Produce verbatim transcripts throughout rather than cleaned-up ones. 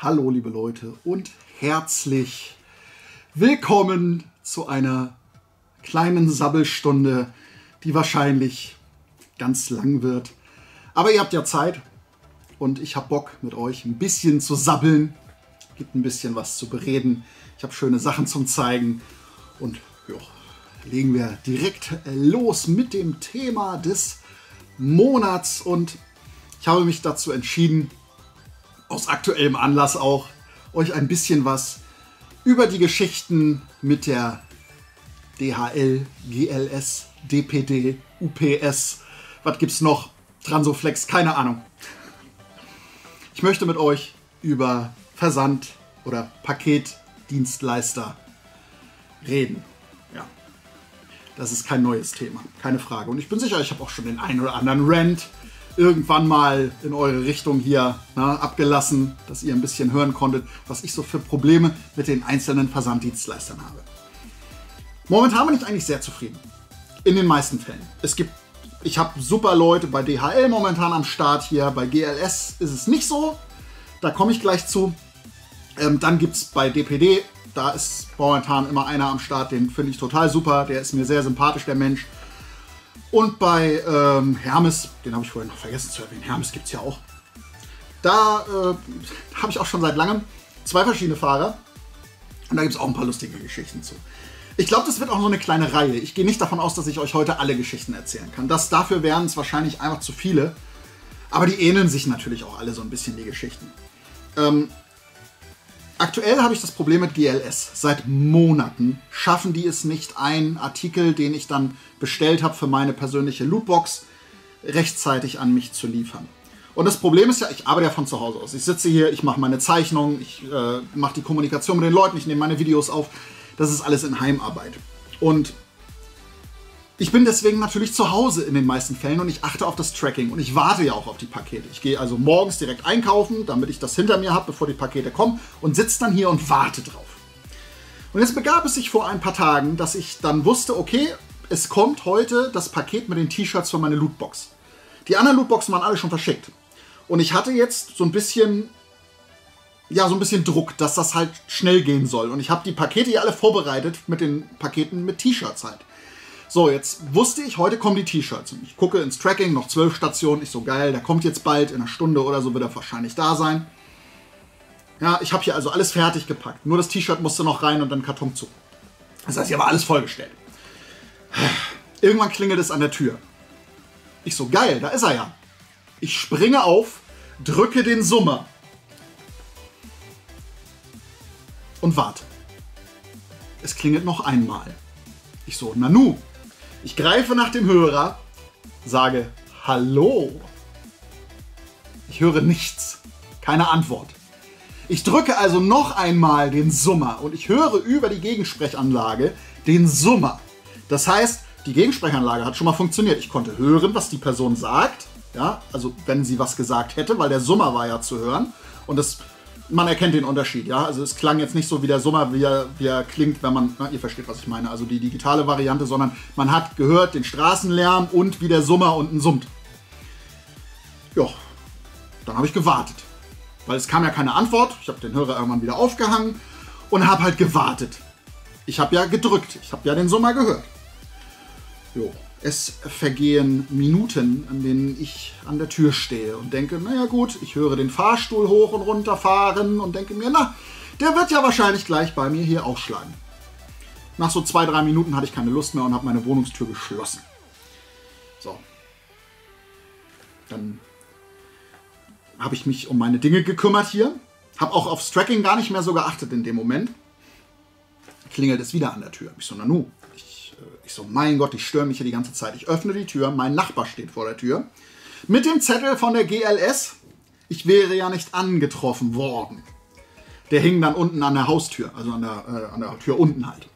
Hallo liebe Leute und herzlich willkommen zu einer kleinen Sabbelstunde, die wahrscheinlich ganz lang wird. Aber ihr habt ja Zeit und ich habe Bock mit euch ein bisschen zu sabbeln. Gibt ein bisschen was zu bereden. Ich habe schöne Sachen zum Zeigen und jo, legen wir direkt los mit dem Thema des Monats. Und ich habe mich dazu entschieden, aus aktuellem Anlass auch, euch ein bisschen was über die Geschichten mit der D H L, G L S, D P D, U P S, was gibt's noch, Transoflex, keine Ahnung. Ich möchte mit euch über Versand oder Paketdienstleister reden. Ja, das ist kein neues Thema, keine Frage. Und ich bin sicher, ich habe auch schon den einen oder anderen Rant irgendwann mal in eure Richtung hier na, abgelassen, dass ihr ein bisschen hören konntet, was ich so für Probleme mit den einzelnen Versanddienstleistern habe. Momentan bin ich eigentlich sehr zufrieden. In den meisten Fällen. Es gibt, ich habe super Leute bei D H L momentan am Start hier, bei G L S ist es nicht so, da komme ich gleich zu. Ähm, dann gibt es bei D P D, da ist momentan immer einer am Start, den finde ich total super, der ist mir sehr sympathisch, der Mensch. Und bei ähm, Hermes, den habe ich vorhin noch vergessen zu erwähnen, Hermes gibt es ja auch. Da äh, habe ich auch schon seit langem zwei verschiedene Fahrer. Und da gibt es auch ein paar lustige Geschichten zu. Ich glaube, das wird auch so eine kleine Reihe. Ich gehe nicht davon aus, dass ich euch heute alle Geschichten erzählen kann. Das, dafür wären es wahrscheinlich einfach zu viele. Aber die ähneln sich natürlich auch alle so ein bisschen, die Geschichten. Ähm, Aktuell habe ich das Problem mit G L S. Seit Monaten schaffen die es nicht, einen Artikel, den ich dann bestellt habe für meine persönliche Lootbox, rechtzeitig an mich zu liefern. Und das Problem ist ja, ich arbeite ja von zu Hause aus. Ich sitze hier, ich mache meine Zeichnungen, ich äh, mache die Kommunikation mit den Leuten, ich nehme meine Videos auf. Das ist alles in Heimarbeit. Und ich bin deswegen natürlich zu Hause in den meisten Fällen und ich achte auf das Tracking und ich warte ja auch auf die Pakete. Ich gehe also morgens direkt einkaufen, damit ich das hinter mir habe, bevor die Pakete kommen und sitze dann hier und warte drauf. Und jetzt begab es sich vor ein paar Tagen, dass ich dann wusste, okay, es kommt heute das Paket mit den T-Shirts für meine Lootbox. Die anderen Lootboxen waren alle schon verschickt. Und ich hatte jetzt so ein bisschen, ja, so ein bisschen Druck, dass das halt schnell gehen soll. Und ich habe die Pakete ja alle vorbereitet mit den Paketen mit T-Shirts halt. So, jetzt wusste ich, heute kommen die T-Shirts. Und ich gucke ins Tracking, noch zwölf Stationen. Ich so, geil, der kommt jetzt bald, in einer Stunde oder so wird er wahrscheinlich da sein. Ja, ich habe hier also alles fertig gepackt. Nur das T-Shirt musste noch rein und dann Karton zu. Das heißt, hier war alles vollgestellt. Irgendwann klingelt es an der Tür. Ich so, geil, da ist er ja. Ich springe auf, drücke den Summer und warte. Es klingelt noch einmal. Ich so, Nanu. Ich greife nach dem Hörer, sage Hallo. Ich höre nichts. Keine Antwort. Ich drücke also noch einmal den Summer und ich höre über die Gegensprechanlage den Summer. Das heißt, die Gegensprechanlage hat schon mal funktioniert. Ich konnte hören, was die Person sagt. Ja, also wenn sie was gesagt hätte, weil der Summer war ja zu hören. Und das, man erkennt den Unterschied. Ja, also es klang jetzt nicht so wie der Summer, wie er, wie er klingt, wenn man, na, ihr versteht, was ich meine, also die digitale Variante, sondern man hat gehört den Straßenlärm und wie der Summer unten summt. Ja, dann habe ich gewartet. Weil es kam ja keine Antwort. Ich habe den Hörer irgendwann wieder aufgehangen und habe halt gewartet. Ich habe ja gedrückt. Ich habe ja den Summer gehört. Jo. Es vergehen Minuten, an denen ich an der Tür stehe und denke, naja gut, ich höre den Fahrstuhl hoch und runter fahren und denke mir, na, der wird ja wahrscheinlich gleich bei mir hier aufschlagen. Nach so zwei, drei Minuten hatte ich keine Lust mehr und habe meine Wohnungstür geschlossen. So. Dann habe ich mich um meine Dinge gekümmert hier. Habe auch aufs Tracking gar nicht mehr so geachtet in dem Moment. Klingelt es wieder an der Tür. Ich so, Nanu. Ich, ich so, mein Gott, ich störe mich hier die ganze Zeit. Ich öffne die Tür, mein Nachbar steht vor der Tür. Mit dem Zettel von der G L S. Ich wäre ja nicht angetroffen worden. Der hing dann unten an der Haustür. Also an der, äh, an der Tür unten halt.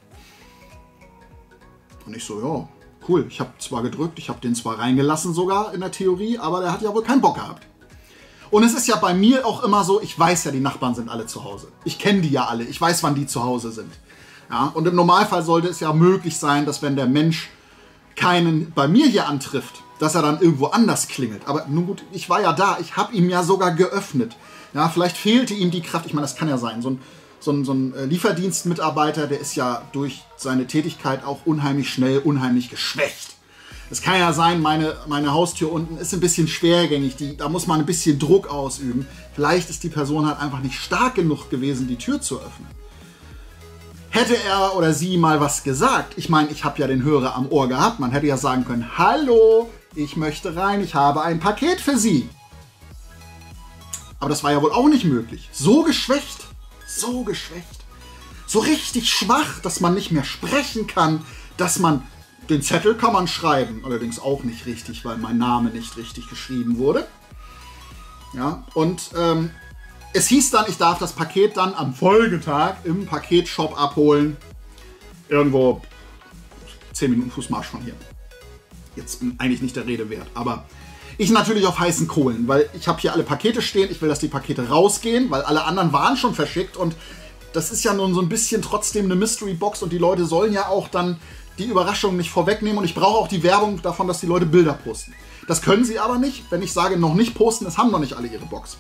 Und ich so, ja, cool. Ich habe zwar gedrückt, ich habe den zwar reingelassen sogar in der Theorie, aber der hat ja wohl keinen Bock gehabt. Und es ist ja bei mir auch immer so, ich weiß ja, die Nachbarn sind alle zu Hause. Ich kenne die ja alle. Ich weiß, wann die zu Hause sind. Ja, und im Normalfall sollte es ja möglich sein, dass wenn der Mensch keinen bei mir hier antrifft, dass er dann irgendwo anders klingelt. Aber nun gut, ich war ja da, ich habe ihm ja sogar geöffnet. Ja, vielleicht fehlte ihm die Kraft, ich meine, das kann ja sein, so ein, so ein, so ein Lieferdienstmitarbeiter, der ist ja durch seine Tätigkeit auch unheimlich schnell, unheimlich geschwächt. Es kann ja sein, meine, meine Haustür unten ist ein bisschen schwergängig, die, da muss man ein bisschen Druck ausüben. Vielleicht ist die Person halt einfach nicht stark genug gewesen, die Tür zu öffnen. Hätte er oder sie mal was gesagt, ich meine, ich habe ja den Hörer am Ohr gehabt, man hätte ja sagen können, hallo, ich möchte rein, ich habe ein Paket für Sie. Aber das war ja wohl auch nicht möglich. So geschwächt, so geschwächt, so richtig schwach, dass man nicht mehr sprechen kann, dass man, den Zettel kann man schreiben, allerdings auch nicht richtig, weil mein Name nicht richtig geschrieben wurde. Ja, und ähm, es hieß dann, ich darf das Paket dann am Folgetag im Paketshop abholen. Irgendwo zehn Minuten Fußmarsch von hier. Jetzt eigentlich nicht der Rede wert, aber ich natürlich auf heißen Kohlen, weil ich habe hier alle Pakete stehen, ich will, dass die Pakete rausgehen, weil alle anderen waren schon verschickt und das ist ja nun so ein bisschen trotzdem eine Mystery-Box und die Leute sollen ja auch dann die Überraschung nicht vorwegnehmen und ich brauche auch die Werbung davon, dass die Leute Bilder posten. Das können sie aber nicht, wenn ich sage, noch nicht posten, es haben noch nicht alle ihre Box.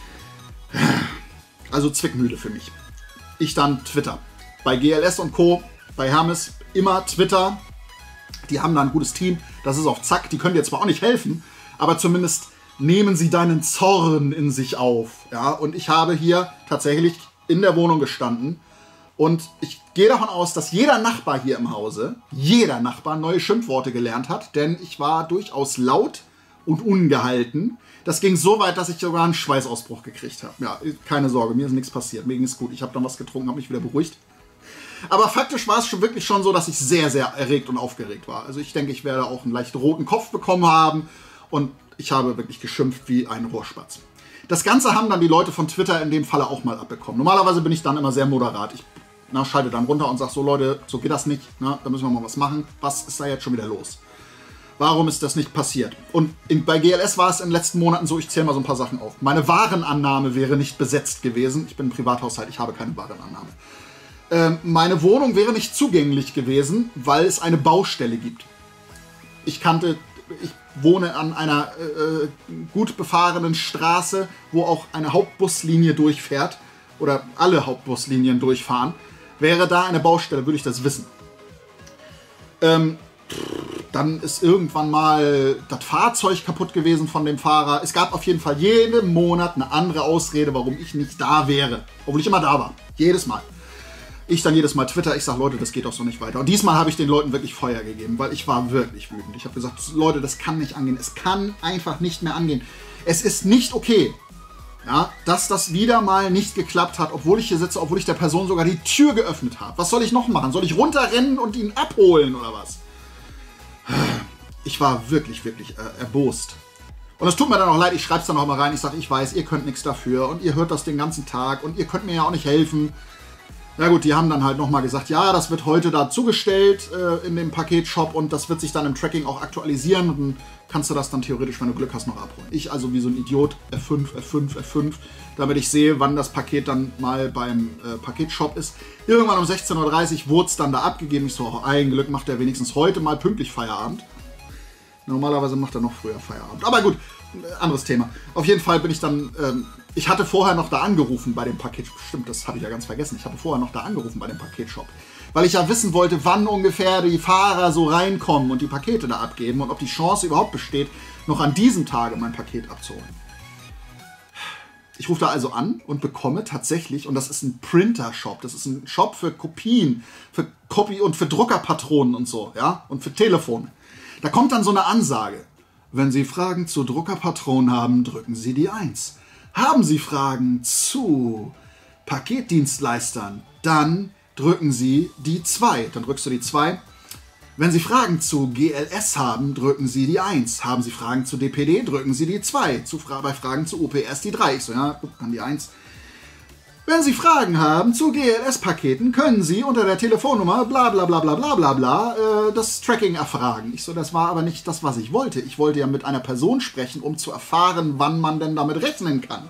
Also zwickmühle für mich. Ich dann Twitter. Bei G L S und Co., bei Hermes immer Twitter. Die haben da ein gutes Team, das ist auf Zack, die können dir zwar auch nicht helfen, aber zumindest nehmen sie deinen Zorn in sich auf. Ja? Und ich habe hier tatsächlich in der Wohnung gestanden und ich gehe davon aus, dass jeder Nachbar hier im Hause, jeder Nachbar neue Schimpfworte gelernt hat, denn ich war durchaus laut und ungehalten. Das ging so weit, dass ich sogar einen Schweißausbruch gekriegt habe. Ja, keine Sorge, mir ist nichts passiert, mir ging es gut. Ich habe dann was getrunken, habe mich wieder beruhigt. Aber faktisch war es schon wirklich schon so, dass ich sehr, sehr erregt und aufgeregt war. Also ich denke, ich werde auch einen leicht roten Kopf bekommen haben und ich habe wirklich geschimpft wie ein Rohrspatz. Das Ganze haben dann die Leute von Twitter in dem Falle auch mal abbekommen. Normalerweise bin ich dann immer sehr moderat. Ich na, schalte dann runter und sage so, Leute, so geht das nicht. Na, da müssen wir mal was machen. Was ist da jetzt schon wieder los? Warum ist das nicht passiert? Und in, bei G L S war es in den letzten Monaten so, ich zähle mal so ein paar Sachen auf. Meine Warenannahme wäre nicht besetzt gewesen. Ich bin ein Privathaushalt, ich habe keine Warenannahme. Ähm, meine Wohnung wäre nicht zugänglich gewesen, weil es eine Baustelle gibt. Ich kannte, ich wohne an einer äh, gut befahrenen Straße, wo auch eine Hauptbuslinie durchfährt oder alle Hauptbuslinien durchfahren. Wäre da eine Baustelle, würde ich das wissen. Ähm, dann ist irgendwann mal das Fahrzeug kaputt gewesen von dem Fahrer. Es gab auf jeden Fall jeden Monat eine andere Ausrede, warum ich nicht da wäre. Obwohl ich immer da war. Jedes Mal. Ich dann jedes Mal Twitter, ich sage, Leute, das geht doch so nicht weiter. Und diesmal habe ich den Leuten wirklich Feuer gegeben, weil ich war wirklich wütend. Ich habe gesagt, Leute, das kann nicht angehen. Es kann einfach nicht mehr angehen. Es ist nicht okay, ja, dass das wieder mal nicht geklappt hat, obwohl ich hier sitze, obwohl ich der Person sogar die Tür geöffnet habe. Was soll ich noch machen? Soll ich runterrennen und ihn abholen oder was? Ich war wirklich, wirklich äh, erbost. Und es tut mir dann auch leid, ich schreibe es dann noch mal rein. Ich sage, ich weiß, ihr könnt nichts dafür und ihr hört das den ganzen Tag und ihr könnt mir ja auch nicht helfen. Na gut, die haben dann halt nochmal gesagt, ja, das wird heute da zugestellt äh, in dem Paketshop und das wird sich dann im Tracking auch aktualisieren und dann kannst du das dann theoretisch, wenn du Glück hast, noch abholen. Ich also wie so ein Idiot, F fünf, F fünf, F fünf, damit ich sehe, wann das Paket dann mal beim äh, Paketshop ist. Irgendwann um sechzehn Uhr dreißig wurde es dann da abgegeben. Ich so, oh, ein Glück macht er wenigstens heute mal pünktlich Feierabend. Normalerweise macht er noch früher Feierabend. Aber gut, anderes Thema. Auf jeden Fall bin ich dann, ähm, ich hatte vorher noch da angerufen bei dem Paket, stimmt, das habe ich ja ganz vergessen, ich habe vorher noch da angerufen bei dem Paketshop, weil ich ja wissen wollte, wann ungefähr die Fahrer so reinkommen und die Pakete da abgeben und ob die Chance überhaupt besteht, noch an diesem Tage mein Paket abzuholen. Ich rufe da also an und bekomme tatsächlich, und das ist ein Printer-Shop, das ist ein Shop für Kopien, für Copy und für Druckerpatronen und so, ja, und für Telefone. Da kommt dann so eine Ansage. Wenn Sie Fragen zu Druckerpatronen haben, drücken Sie die eins. Haben Sie Fragen zu Paketdienstleistern, dann drücken Sie die zwei. Dann drückst du die zwei. Wenn Sie Fragen zu G L S haben, drücken Sie die eins. Haben Sie Fragen zu D P D, drücken Sie die zwei. Zu, bei Fragen zu U P S die drei. Ich so, ja, guck, dann die eins. Wenn Sie Fragen haben zu G L S-Paketen, können Sie unter der Telefonnummer bla bla bla bla bla bla bla äh, das Tracking erfragen. Ich so, das war aber nicht das, was ich wollte. Ich wollte ja mit einer Person sprechen, um zu erfahren, wann man denn damit rechnen kann.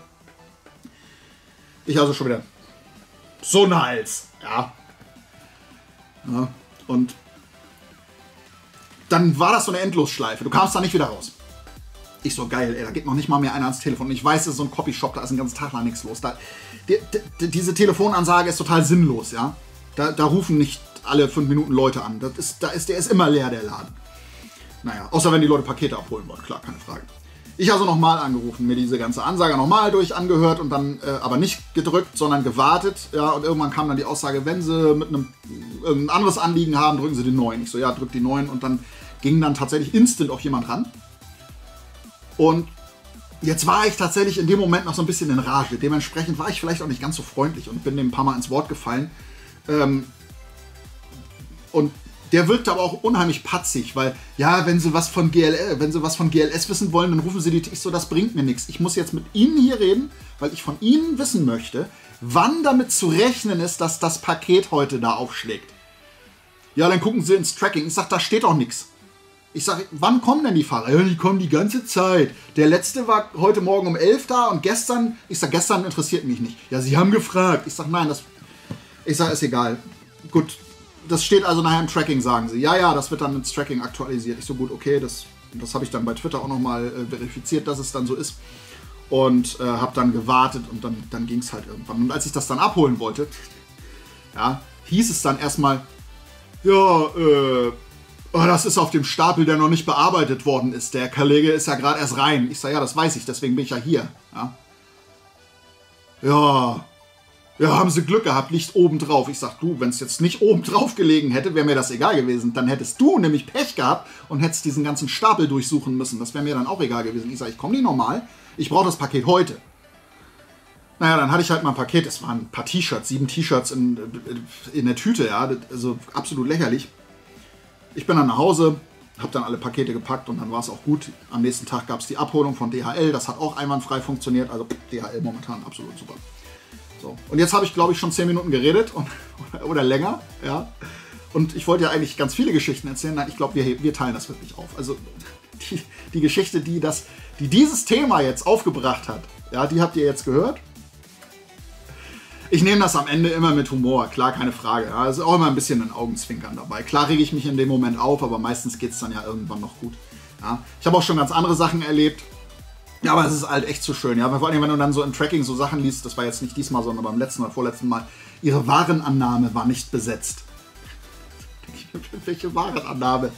Ich also schon wieder so ein Hals, ja. ja. Und dann war das so eine Endlosschleife. Du kamst da nicht wieder raus. Ich so, geil, ey, da geht noch nicht mal mehr einer ans Telefon. Und ich weiß, es ist so ein Copyshop, da ist den ganzen Tag lang nichts los. Da, die, die, diese Telefonansage ist total sinnlos, ja. Da, da rufen nicht alle fünf Minuten Leute an. Das ist, da ist, der ist immer leer, der Laden. Naja, außer wenn die Leute Pakete abholen wollen, klar, keine Frage. Ich habe also nochmal angerufen, mir diese ganze Ansage nochmal durch angehört und dann äh, aber nicht gedrückt, sondern gewartet. Ja, und irgendwann kam dann die Aussage, wenn Sie mit einem ein anderes Anliegen haben, drücken Sie die neun. Ich so, ja, drück die neun und dann ging dann tatsächlich instant auch jemand ran. Und jetzt war ich tatsächlich in dem Moment noch so ein bisschen in Rage. Dementsprechend war ich vielleicht auch nicht ganz so freundlich und bin dem ein paar Mal ins Wort gefallen. Ähm, und der wirkte aber auch unheimlich patzig, weil, ja, wenn Sie was von G L S, wenn Sie was von G L S wissen wollen, dann rufen Sie die. Ich so, das bringt mir nichts. Ich muss jetzt mit Ihnen hier reden, weil ich von Ihnen wissen möchte, wann damit zu rechnen ist, dass das Paket heute da aufschlägt. Ja, dann gucken Sie ins Tracking. Ich sag, da steht auch nichts. Ich sage, wann kommen denn die Fahrer? Ja, die kommen die ganze Zeit. Der letzte war heute Morgen um elf da und gestern, ich sage, gestern interessiert mich nicht. Ja, Sie haben gefragt. Ich sage, nein, das, ich sage, ist egal. Gut, das steht also nachher im Tracking, sagen Sie. Ja, ja, das wird dann ins Tracking aktualisiert. Ich so, gut, okay, das, das habe ich dann bei Twitter auch nochmal äh, verifiziert, dass es dann so ist. Und äh, habe dann gewartet und dann, dann ging es halt irgendwann. Und als ich das dann abholen wollte, ja, hieß es dann erstmal, ja, äh, oh, das ist auf dem Stapel, der noch nicht bearbeitet worden ist. Der Kollege ist ja gerade erst rein. Ich sage, ja, das weiß ich, deswegen bin ich ja hier. Ja, ja, ja, haben Sie Glück gehabt, liegt oben drauf. Ich sage, du, wenn es jetzt nicht oben drauf gelegen hätte, wäre mir das egal gewesen. Dann hättest du nämlich Pech gehabt und hättest diesen ganzen Stapel durchsuchen müssen. Das wäre mir dann auch egal gewesen. Ich sage, ich komme nicht normal. Ich brauche das Paket heute. Naja, dann hatte ich halt mal ein Paket. Es waren ein paar T-Shirts, sieben T-Shirts in, in der Tüte, ja, also absolut lächerlich. Ich bin dann nach Hause, habe dann alle Pakete gepackt und dann war es auch gut. Am nächsten Tag gab es die Abholung von D H L, das hat auch einwandfrei funktioniert, also D H L momentan absolut super. So. Und jetzt habe ich, glaube ich, schon zehn Minuten geredet und, oder länger, ja. Und ich wollte ja eigentlich ganz viele Geschichten erzählen. Nein, ich glaube, wir, wir teilen das wirklich auf. Also die, die Geschichte, die, das, die dieses Thema jetzt aufgebracht hat, ja, die habt ihr jetzt gehört. Ich nehme das am Ende immer mit Humor, klar, keine Frage. Ja, ist auch immer ein bisschen ein Augenzwinkern dabei. Klar rege ich mich in dem Moment auf, aber meistens geht es dann ja irgendwann noch gut. Ja, ich habe auch schon ganz andere Sachen erlebt. Ja, aber es ist halt echt zu schön. Ja, vor allem, wenn du dann so im Tracking so Sachen liest, das war jetzt nicht diesmal, sondern beim letzten oder vorletzten Mal, ihre Warenannahme war nicht besetzt. Welche Warenannahme?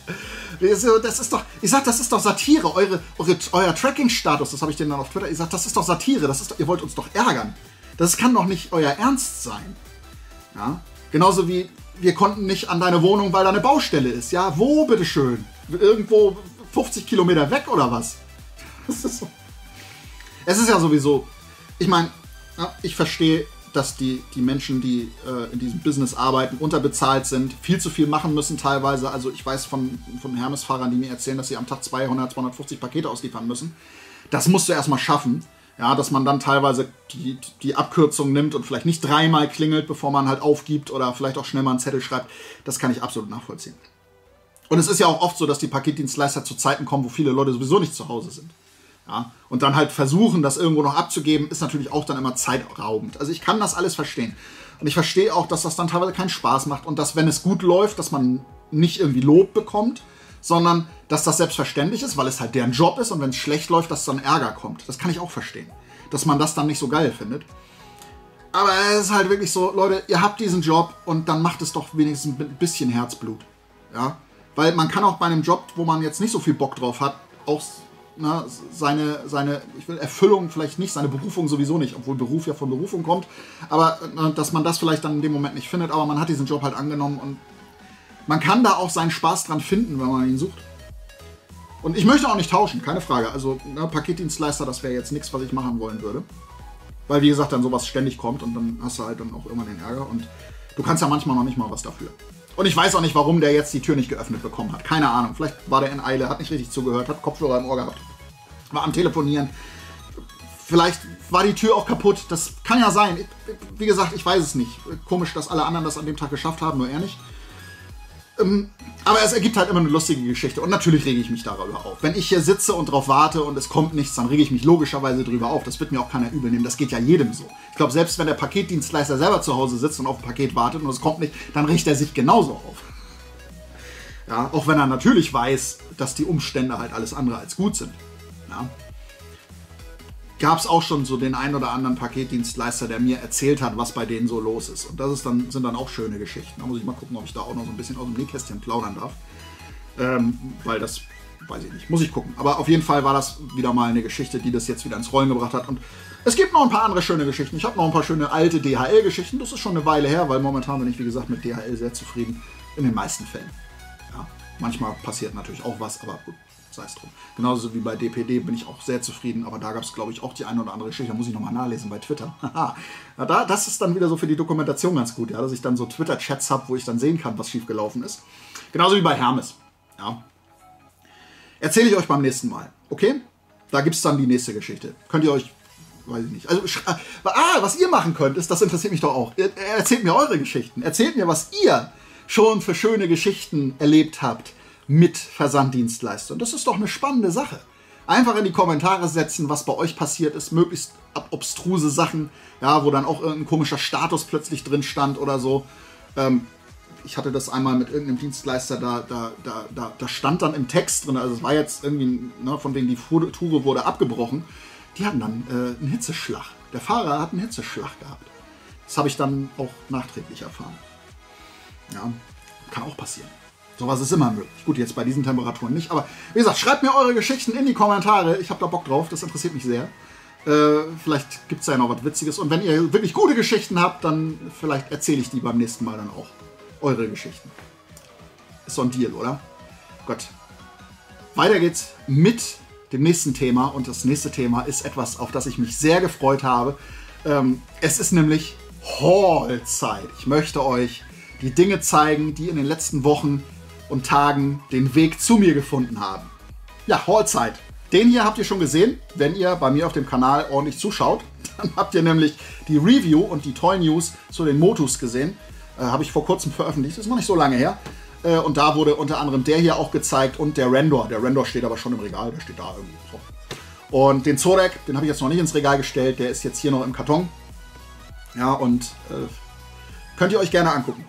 Das ist doch, ich sag, das ist doch Satire. Eure, eure, euer Tracking-Status, das habe ich denen dann auf Twitter gesagt, das ist doch Satire. Das ist doch, ihr wollt uns doch ärgern. Das kann doch nicht euer Ernst sein. Ja? Genauso wie wir konnten nicht an deine Wohnung, weil da eine Baustelle ist. Ja, wo, bitteschön? Irgendwo fünfzig Kilometer weg oder was? Das ist so. Es ist ja sowieso, ich meine, ja, ich verstehe, dass die, die Menschen, die äh, in diesem Business arbeiten, unterbezahlt sind, viel zu viel machen müssen teilweise. Also ich weiß von, von Hermes-Fahrern, die mir erzählen, dass sie am Tag zweihundert, zweihundertfünfzig Pakete ausliefern müssen. Das musst du erstmal schaffen. Ja, dass man dann teilweise die, die Abkürzung nimmt und vielleicht nicht dreimal klingelt, bevor man halt aufgibt oder vielleicht auch schnell mal einen Zettel schreibt. Das kann ich absolut nachvollziehen. Und es ist ja auch oft so, dass die Paketdienstleister zu Zeiten kommen, wo viele Leute sowieso nicht zu Hause sind. Ja, und dann halt versuchen, das irgendwo noch abzugeben, ist natürlich auch dann immer zeitraubend. Also ich kann das alles verstehen. Und ich verstehe auch, dass das dann teilweise keinen Spaß macht und dass, wenn es gut läuft, dass man nicht irgendwie Lob bekommt, sondern dass das selbstverständlich ist, weil es halt deren Job ist und wenn es schlecht läuft, dass dann Ärger kommt. Das kann ich auch verstehen, dass man das dann nicht so geil findet. Aber es ist halt wirklich so, Leute, ihr habt diesen Job und dann macht es doch wenigstens ein bisschen Herzblut. Ja? Weil man kann auch bei einem Job, wo man jetzt nicht so viel Bock drauf hat, auch na, seine, seine, ich will Erfüllung vielleicht nicht, seine Berufung sowieso nicht, obwohl Beruf ja von Berufung kommt, aber na, dass man das vielleicht dann in dem Moment nicht findet, aber man hat diesen Job halt angenommen und man kann da auch seinen Spaß dran finden, wenn man ihn sucht. Und ich möchte auch nicht tauschen, keine Frage. Also ne, Paketdienstleister, das wäre jetzt nichts, was ich machen wollen würde. Weil wie gesagt, dann sowas ständig kommt und dann hast du halt dann auch immer den Ärger. Und du kannst ja manchmal noch nicht mal was dafür. Und ich weiß auch nicht, warum der jetzt die Tür nicht geöffnet bekommen hat. Keine Ahnung. Vielleicht war der in Eile, hat nicht richtig zugehört, hat Kopfhörer im Ohr gehabt, war am Telefonieren. Vielleicht war die Tür auch kaputt. Das kann ja sein. Wie gesagt, ich weiß es nicht. Komisch, dass alle anderen das an dem Tag geschafft haben, nur er nicht. Aber es ergibt halt immer eine lustige Geschichte und natürlich rege ich mich darüber auf. Wenn ich hier sitze und drauf warte und es kommt nichts, dann rege ich mich logischerweise drüber auf. Das wird mir auch keiner übel nehmen, das geht ja jedem so. Ich glaube, selbst wenn der Paketdienstleister selber zu Hause sitzt und auf ein Paket wartet und es kommt nicht, dann regt er sich genauso auf. Ja, auch wenn er natürlich weiß, dass die Umstände halt alles andere als gut sind. Ja. Gab es auch schon so den einen oder anderen Paketdienstleister, der mir erzählt hat, was bei denen so los ist. Und das ist dann, sind dann auch schöne Geschichten. Da muss ich mal gucken, ob ich da auch noch so ein bisschen aus dem Nähkästchen plaudern darf. Ähm, weil das, weiß ich nicht, muss ich gucken. Aber auf jeden Fall war das wieder mal eine Geschichte, die das jetzt wieder ins Rollen gebracht hat. Und es gibt noch ein paar andere schöne Geschichten. Ich habe noch ein paar schöne alte D H L-Geschichten. Das ist schon eine Weile her, weil momentan bin ich, wie gesagt, mit D H L sehr zufrieden. In den meisten Fällen. Ja, manchmal passiert natürlich auch was, aber gut. Sei es drum. Genauso wie bei D P D bin ich auch sehr zufrieden, aber da gab es, glaube ich, auch die eine oder andere Geschichte. Da muss ich nochmal nachlesen bei Twitter. Ja, da, das ist dann wieder so für die Dokumentation ganz gut, ja, dass ich dann so Twitter-Chats habe, wo ich dann sehen kann, was schiefgelaufen ist. Genauso wie bei Hermes. Ja. Erzähle ich euch beim nächsten Mal. Okay? Da gibt es dann die nächste Geschichte. Könnt ihr euch, weiß ich nicht. Also, ah, was ihr machen könnt, ist, das interessiert mich doch auch. Erzählt mir eure Geschichten. Erzählt mir, was ihr schon für schöne Geschichten erlebt habt mit Versanddienstleistern. Das ist doch eine spannende Sache. Einfach in die Kommentare setzen, was bei euch passiert ist, möglichst obstruse Sachen, ja, wo dann auch irgendein komischer Status plötzlich drin stand oder so. Ähm, ich hatte das einmal mit irgendeinem Dienstleister, da, da, da, da, da stand dann im Text drin, also es war jetzt irgendwie, ne, von wegen die Tour wurde abgebrochen, die hatten dann äh, einen Hitzeschlag. Der Fahrer hat einen Hitzeschlag gehabt. Das habe ich dann auch nachträglich erfahren. Ja, kann auch passieren. Sowas ist immer möglich. Gut, jetzt bei diesen Temperaturen nicht. Aber wie gesagt, schreibt mir eure Geschichten in die Kommentare. Ich habe da Bock drauf. Das interessiert mich sehr. Äh, vielleicht gibt es da ja noch was Witziges. Und wenn ihr wirklich gute Geschichten habt, dann vielleicht erzähle ich die beim nächsten Mal dann auch. Eure Geschichten. Ist so ein Deal, oder? Gut. Weiter geht's mit dem nächsten Thema. Und das nächste Thema ist etwas, auf das ich mich sehr gefreut habe. Ähm, es ist nämlich Haul-Zeit. Ich möchte euch die Dinge zeigen, die in den letzten Wochen und Tagen den Weg zu mir gefunden haben. Ja, Haul-Zeit. Den hier habt ihr schon gesehen, wenn ihr bei mir auf dem Kanal ordentlich zuschaut. Dann habt ihr nämlich die Review und die Toy News zu den Motus gesehen. Äh, Habe ich vor kurzem veröffentlicht, das ist noch nicht so lange her. Äh, und da wurde unter anderem der hier auch gezeigt und der Rendor. Der Rendor steht aber schon im Regal, der steht da irgendwie so. Und den Zorek, den habe ich jetzt noch nicht ins Regal gestellt, der ist jetzt hier noch im Karton. Ja, und äh, könnt ihr euch gerne angucken.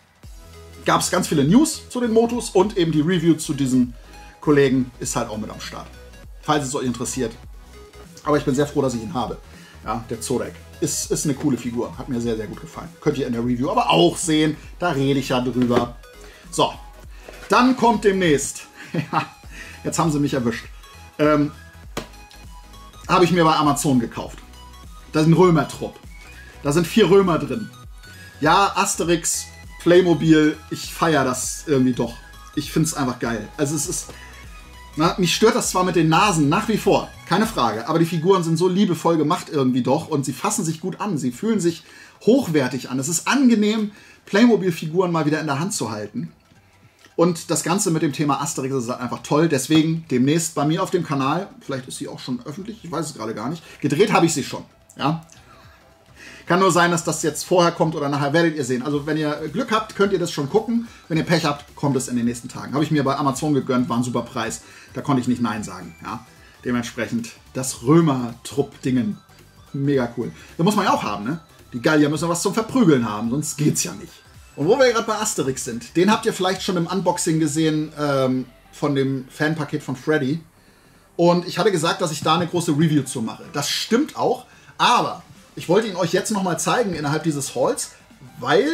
Gab es ganz viele News zu den Motus und eben die Review zu diesem Kollegen ist halt auch mit am Start. Falls es euch interessiert. Aber ich bin sehr froh, dass ich ihn habe. Ja, der Zorek ist, ist eine coole Figur. Hat mir sehr, sehr gut gefallen. Könnt ihr in der Review aber auch sehen. Da rede ich ja drüber. So, dann kommt demnächst. Ja, jetzt haben sie mich erwischt. Ähm, habe ich mir bei Amazon gekauft. Da ist ein Römertrupp. Da sind vier Römer drin. Ja, Asterix, Playmobil, ich feiere das irgendwie doch. Ich finde es einfach geil. Also es ist, na, mich stört das zwar mit den Nasen nach wie vor, keine Frage, aber die Figuren sind so liebevoll gemacht irgendwie doch und sie fassen sich gut an, sie fühlen sich hochwertig an. Es ist angenehm, Playmobil-Figuren mal wieder in der Hand zu halten. Und das Ganze mit dem Thema Asterix ist einfach toll, deswegen demnächst bei mir auf dem Kanal, vielleicht ist sie auch schon öffentlich, ich weiß es gerade gar nicht, gedreht habe ich sie schon, ja. Kann nur sein, dass das jetzt vorher kommt oder nachher, werdet ihr sehen. Also wenn ihr Glück habt, könnt ihr das schon gucken. Wenn ihr Pech habt, kommt es in den nächsten Tagen. Habe ich mir bei Amazon gegönnt, war ein super Preis. Da konnte ich nicht Nein sagen. Ja. Dementsprechend das Römer-Trupp-Dingen. Mega cool. Das muss man ja auch haben, ne? Die Gallier müssen was zum Verprügeln haben, sonst geht's ja nicht. Und wo wir gerade bei Asterix sind, den habt ihr vielleicht schon im Unboxing gesehen ähm, von dem Fanpaket von Freddy. Und ich hatte gesagt, dass ich da eine große Review zu mache. Das stimmt auch, aber ich wollte ihn euch jetzt nochmal zeigen innerhalb dieses Hauls, weil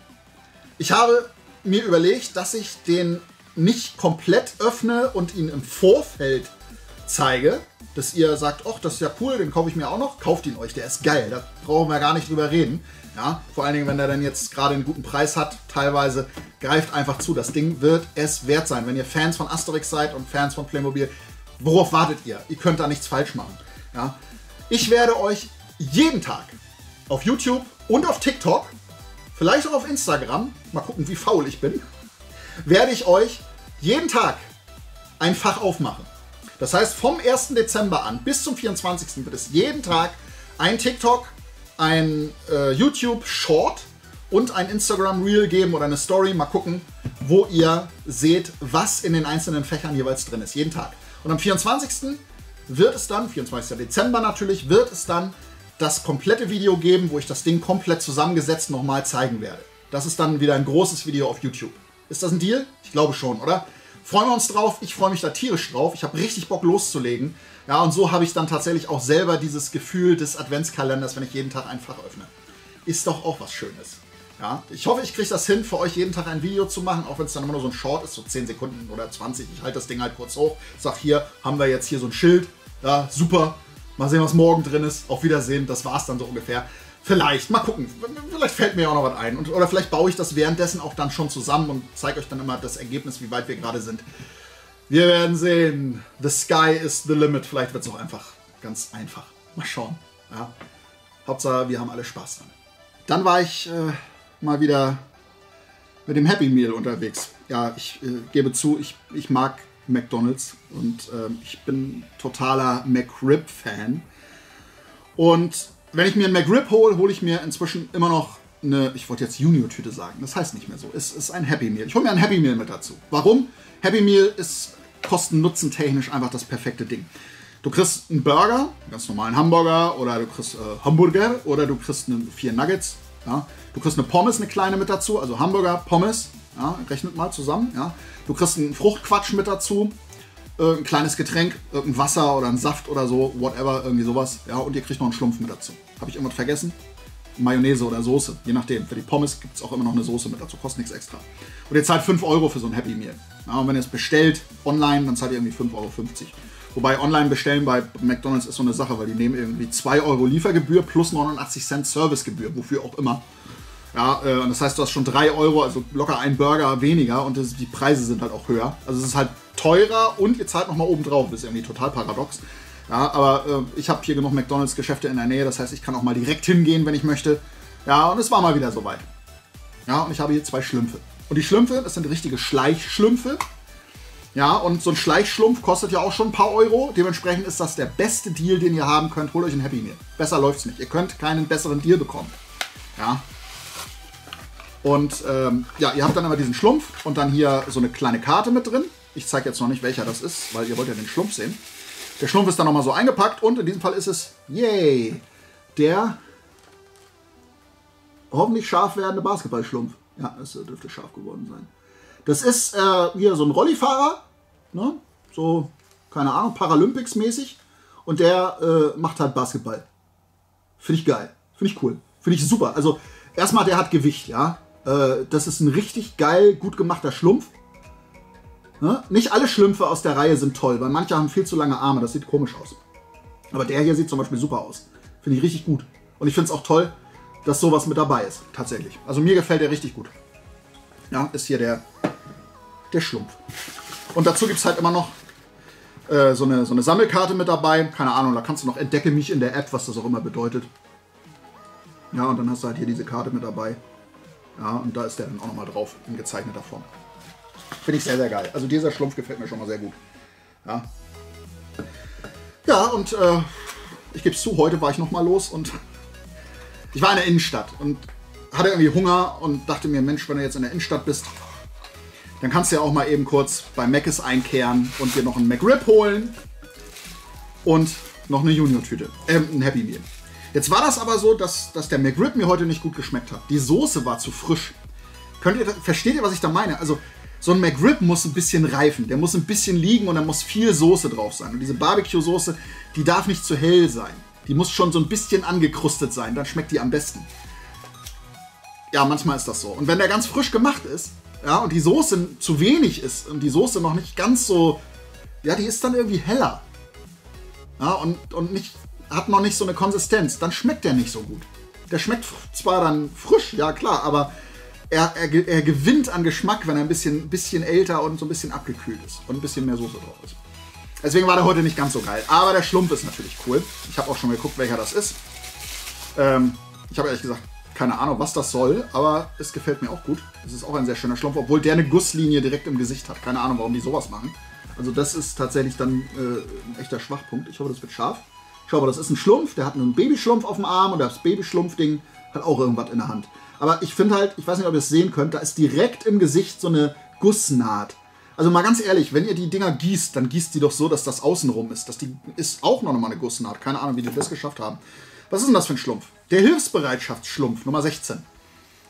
ich habe mir überlegt, dass ich den nicht komplett öffne und ihn im Vorfeld zeige, dass ihr sagt, ach, das ist ja cool, den kaufe ich mir auch noch. Kauft ihn euch, der ist geil, da brauchen wir gar nicht drüber reden. Ja, vor allen Dingen, wenn der dann jetzt gerade einen guten Preis hat, teilweise greift einfach zu. Das Ding wird es wert sein. Wenn ihr Fans von Asterix seid und Fans von Playmobil, worauf wartet ihr? Ihr könnt da nichts falsch machen. Ja? Ich werde euch jeden Tag auf YouTube und auf TikTok, vielleicht auch auf Instagram, mal gucken, wie faul ich bin, werde ich euch jeden Tag ein Fach aufmachen. Das heißt, vom ersten Dezember an bis zum vierundzwanzigsten wird es jeden Tag ein TikTok, ein äh, YouTube Short und ein Instagram Reel geben oder eine Story. Mal gucken, wo ihr seht, was in den einzelnen Fächern jeweils drin ist. Jeden Tag. Und am vierundzwanzigsten wird es dann, vierundzwanzigsten Dezember natürlich, wird es dann das komplette Video geben, wo ich das Ding komplett zusammengesetzt nochmal zeigen werde. Das ist dann wieder ein großes Video auf YouTube. Ist das ein Deal? Ich glaube schon, oder? Freuen wir uns drauf. Ich freue mich da tierisch drauf. Ich habe richtig Bock loszulegen. Ja, und so habe ich dann tatsächlich auch selber dieses Gefühl des Adventskalenders, wenn ich jeden Tag ein Fach öffne. Ist doch auch was Schönes. Ja, ich hoffe, ich kriege das hin, für euch jeden Tag ein Video zu machen, auch wenn es dann immer nur so ein Short ist, so zehn Sekunden oder zwanzig. Ich halte das Ding halt kurz hoch, sag hier, haben wir jetzt hier so ein Schild. Ja, super. Mal sehen, was morgen drin ist. Auf Wiedersehen, das war's dann so ungefähr. Vielleicht, mal gucken. Vielleicht fällt mir auch noch was ein. Und, oder vielleicht baue ich das währenddessen auch dann schon zusammen und zeige euch dann immer das Ergebnis, wie weit wir gerade sind. Wir werden sehen. The sky is the limit. Vielleicht wird es auch einfach ganz einfach. Mal schauen. Ja. Hauptsache, wir haben alle Spaß dran. Dann war ich äh, mal wieder mit dem Happy Meal unterwegs. Ja, ich äh, gebe zu, ich, ich mag McDonald's und äh, ich bin totaler McRib-Fan. Und wenn ich mir einen McRib hole, hole ich mir inzwischen immer noch eine, ich wollte jetzt Junior-Tüte sagen, das heißt nicht mehr so, es ist ein Happy Meal. Ich hole mir ein Happy Meal mit dazu. Warum? Happy Meal ist kosten-nutzen-technisch einfach das perfekte Ding. Du kriegst einen Burger, einen ganz normalen Hamburger, oder du kriegst äh, Hamburger, oder du kriegst eine, vier Nuggets. Ja? Du kriegst eine Pommes, eine kleine mit dazu, also Hamburger, Pommes, ja? Rechnet mal zusammen. Ja? Du kriegst einen Fruchtquatsch mit dazu, äh, ein kleines Getränk, irgendein Wasser oder ein Saft oder so, whatever, irgendwie sowas. Ja? Und ihr kriegt noch einen Schlumpf mit dazu. Habe ich irgendwas vergessen? Mayonnaise oder Soße, je nachdem. Für die Pommes gibt es auch immer noch eine Soße mit dazu, kostet nichts extra. Und ihr zahlt fünf Euro für so ein Happy Meal. Ja, und wenn ihr es bestellt online, dann zahlt ihr irgendwie fünf Euro fünfzig. Wobei online bestellen bei McDonald's ist so eine Sache, weil die nehmen irgendwie zwei Euro Liefergebühr plus neunundachtzig Cent Servicegebühr, wofür auch immer. Ja, äh, und das heißt, du hast schon drei Euro, also locker ein Burger weniger und das, die Preise sind halt auch höher. Also es ist halt teurer und ihr zahlt nochmal oben drauf. Das ist irgendwie total paradox. Ja, aber äh, ich habe hier genug McDonald's-Geschäfte in der Nähe, das heißt, ich kann auch mal direkt hingehen, wenn ich möchte. Ja, und es war mal wieder soweit. Ja, und ich habe hier zwei Schlümpfe. Und die Schlümpfe, das sind richtige Schleichschlümpfe. Ja, und so ein Schleichschlumpf kostet ja auch schon ein paar Euro. Dementsprechend ist das der beste Deal, den ihr haben könnt. Holt euch ein Happy Meal. Besser läuft's nicht. Ihr könnt keinen besseren Deal bekommen. Ja. Und ähm, ja, ihr habt dann immer diesen Schlumpf und dann hier so eine kleine Karte mit drin. Ich zeige jetzt noch nicht, welcher das ist, weil ihr wollt ja den Schlumpf sehen. Der Schlumpf ist dann nochmal so eingepackt und in diesem Fall ist es, yay, der hoffentlich scharf werdende Basketballschlumpf. Ja, das dürfte scharf geworden sein. Das ist äh, hier so ein Rollifahrer, ne? So, keine Ahnung, Paralympics-mäßig. Und der äh, macht halt Basketball. Finde ich geil, finde ich cool, finde ich super. Also erstmal, der hat Gewicht, ja. Äh, das ist ein richtig geil, gut gemachter Schlumpf. Ne? Nicht alle Schlümpfe aus der Reihe sind toll, weil manche haben viel zu lange Arme, das sieht komisch aus. Aber der hier sieht zum Beispiel super aus. Finde ich richtig gut. Und ich finde es auch toll, dass sowas mit dabei ist, tatsächlich. Also mir gefällt der richtig gut. Ja, ist hier der, der Schlumpf. Und dazu gibt es halt immer noch äh, so, eine, so eine Sammelkarte mit dabei. Keine Ahnung, da kannst du noch Entdecke mich in der App, was das auch immer bedeutet. Ja, und dann hast du halt hier diese Karte mit dabei. Ja, und da ist der dann auch nochmal drauf, in gezeichneter Form. Finde ich sehr, sehr geil. Also dieser Schlumpf gefällt mir schon mal sehr gut. Ja, ja und äh, ich gebe es zu, heute war ich nochmal los und ich war in der Innenstadt und hatte irgendwie Hunger und dachte mir, Mensch, wenn du jetzt in der Innenstadt bist, dann kannst du ja auch mal eben kurz bei Mc's einkehren und dir noch einen McRib holen und noch eine Junior-Tüte, äh, ein Happy Meal. Jetzt war das aber so, dass, dass der McRib mir heute nicht gut geschmeckt hat. Die Soße war zu frisch. Könnt ihr, versteht ihr, was ich da meine? Also so ein McRib muss ein bisschen reifen, der muss ein bisschen liegen und da muss viel Soße drauf sein. Und diese Barbecue-Soße, die darf nicht zu hell sein. Die muss schon so ein bisschen angekrustet sein, dann schmeckt die am besten. Ja, manchmal ist das so. Und wenn der ganz frisch gemacht ist, ja, und die Soße zu wenig ist und die Soße noch nicht ganz so, ja, die ist dann irgendwie heller. Ja, und, und nicht, hat noch nicht so eine Konsistenz, dann schmeckt der nicht so gut. Der schmeckt zwar dann frisch, ja klar, aber er, er, er gewinnt an Geschmack, wenn er ein bisschen, bisschen älter und so ein bisschen abgekühlt ist und ein bisschen mehr Soße drauf ist. Deswegen war der heute nicht ganz so geil. Aber der Schlumpf ist natürlich cool. Ich habe auch schon mal geguckt, welcher das ist. Ähm, ich habe ehrlich gesagt keine Ahnung, was das soll, aber es gefällt mir auch gut. Es ist auch ein sehr schöner Schlumpf, obwohl der eine Gusslinie direkt im Gesicht hat. Keine Ahnung, warum die sowas machen. Also das ist tatsächlich dann äh, ein echter Schwachpunkt. Ich hoffe, das wird scharf. Schau mal, das ist ein Schlumpf, der hat einen Babyschlumpf auf dem Arm und das Babyschlumpfding hat auch irgendwas in der Hand. Aber ich finde halt, ich weiß nicht, ob ihr es sehen könnt, da ist direkt im Gesicht so eine Gussnaht. Also mal ganz ehrlich, wenn ihr die Dinger gießt, dann gießt die doch so, dass das außenrum ist. Das die ist auch noch mal eine Gussnaht. Keine Ahnung, wie die das geschafft haben. Was ist denn das für ein Schlumpf? Der Hilfsbereitschaftsschlumpf, Nummer sechzehn.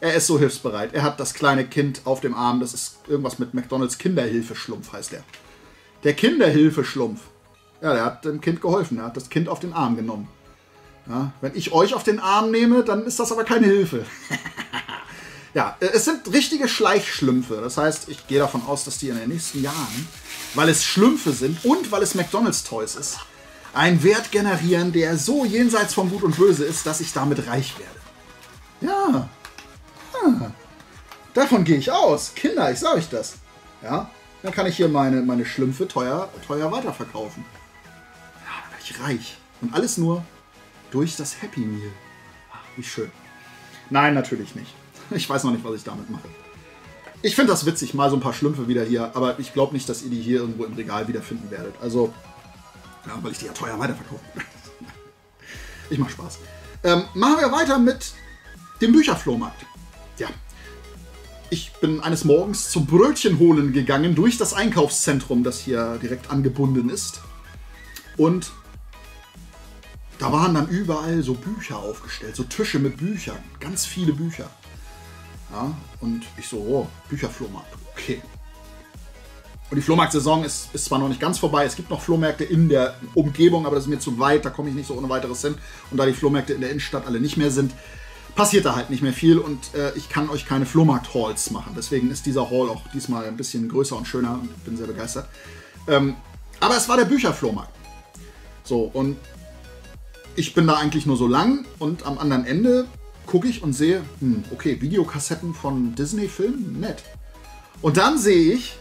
Er ist so hilfsbereit. Er hat das kleine Kind auf dem Arm. Das ist irgendwas mit McDonalds Kinderhilfeschlumpf, heißt der. Der Kinderhilfeschlumpf. Ja, der hat dem Kind geholfen. Er hat das Kind auf den Arm genommen. Ja, wenn ich euch auf den Arm nehme, dann ist das aber keine Hilfe. Ja, es sind richtige Schleichschlümpfe. Das heißt, ich gehe davon aus, dass die in den nächsten Jahren, weil es Schlümpfe sind und weil es McDonalds Toys ist, einen Wert generieren, der so jenseits von Gut und Böse ist, dass ich damit reich werde. Ja. ja. Davon gehe ich aus. Kinder, ich sage euch das. Ja. Dann kann ich hier meine, meine Schlümpfe teuer, teuer weiterverkaufen. Ja, dann werde ich reich. Und alles nur durch das Happy Meal. Ach, wie schön. Nein, natürlich nicht. Ich weiß noch nicht, was ich damit mache. Ich finde das witzig, mal so ein paar Schlümpfe wieder hier, aber ich glaube nicht, dass ihr die hier irgendwo im Regal wiederfinden werdet. Also, ja, weil ich die ja teuer weiterverkaufe. Ich mache Spaß. Ähm, machen wir weiter mit dem Bücherflohmarkt. Ja. Ich bin eines Morgens zum Brötchen holen gegangen durch das Einkaufszentrum, das hier direkt angebunden ist. Und da waren dann überall so Bücher aufgestellt, so Tische mit Büchern, ganz viele Bücher. Ja, und ich so, oh, Bücherflohmarkt, okay. Und die Flohmarktsaison ist, ist zwar noch nicht ganz vorbei, es gibt noch Flohmärkte in der Umgebung, aber das ist mir zu weit, da komme ich nicht so ohne weiteres hin. Und da die Flohmärkte in der Innenstadt alle nicht mehr sind, passiert da halt nicht mehr viel und äh, ich kann euch keine Flohmarkt-Halls machen. Deswegen ist dieser Hall auch diesmal ein bisschen größer und schöner und ich bin sehr begeistert. Ähm, aber es war der Bücherflohmarkt. So, und ich bin da eigentlich nur so lang und am anderen Ende gucke ich und sehe, hm, okay, Videokassetten von Disney-Filmen, nett. Und dann sehe ich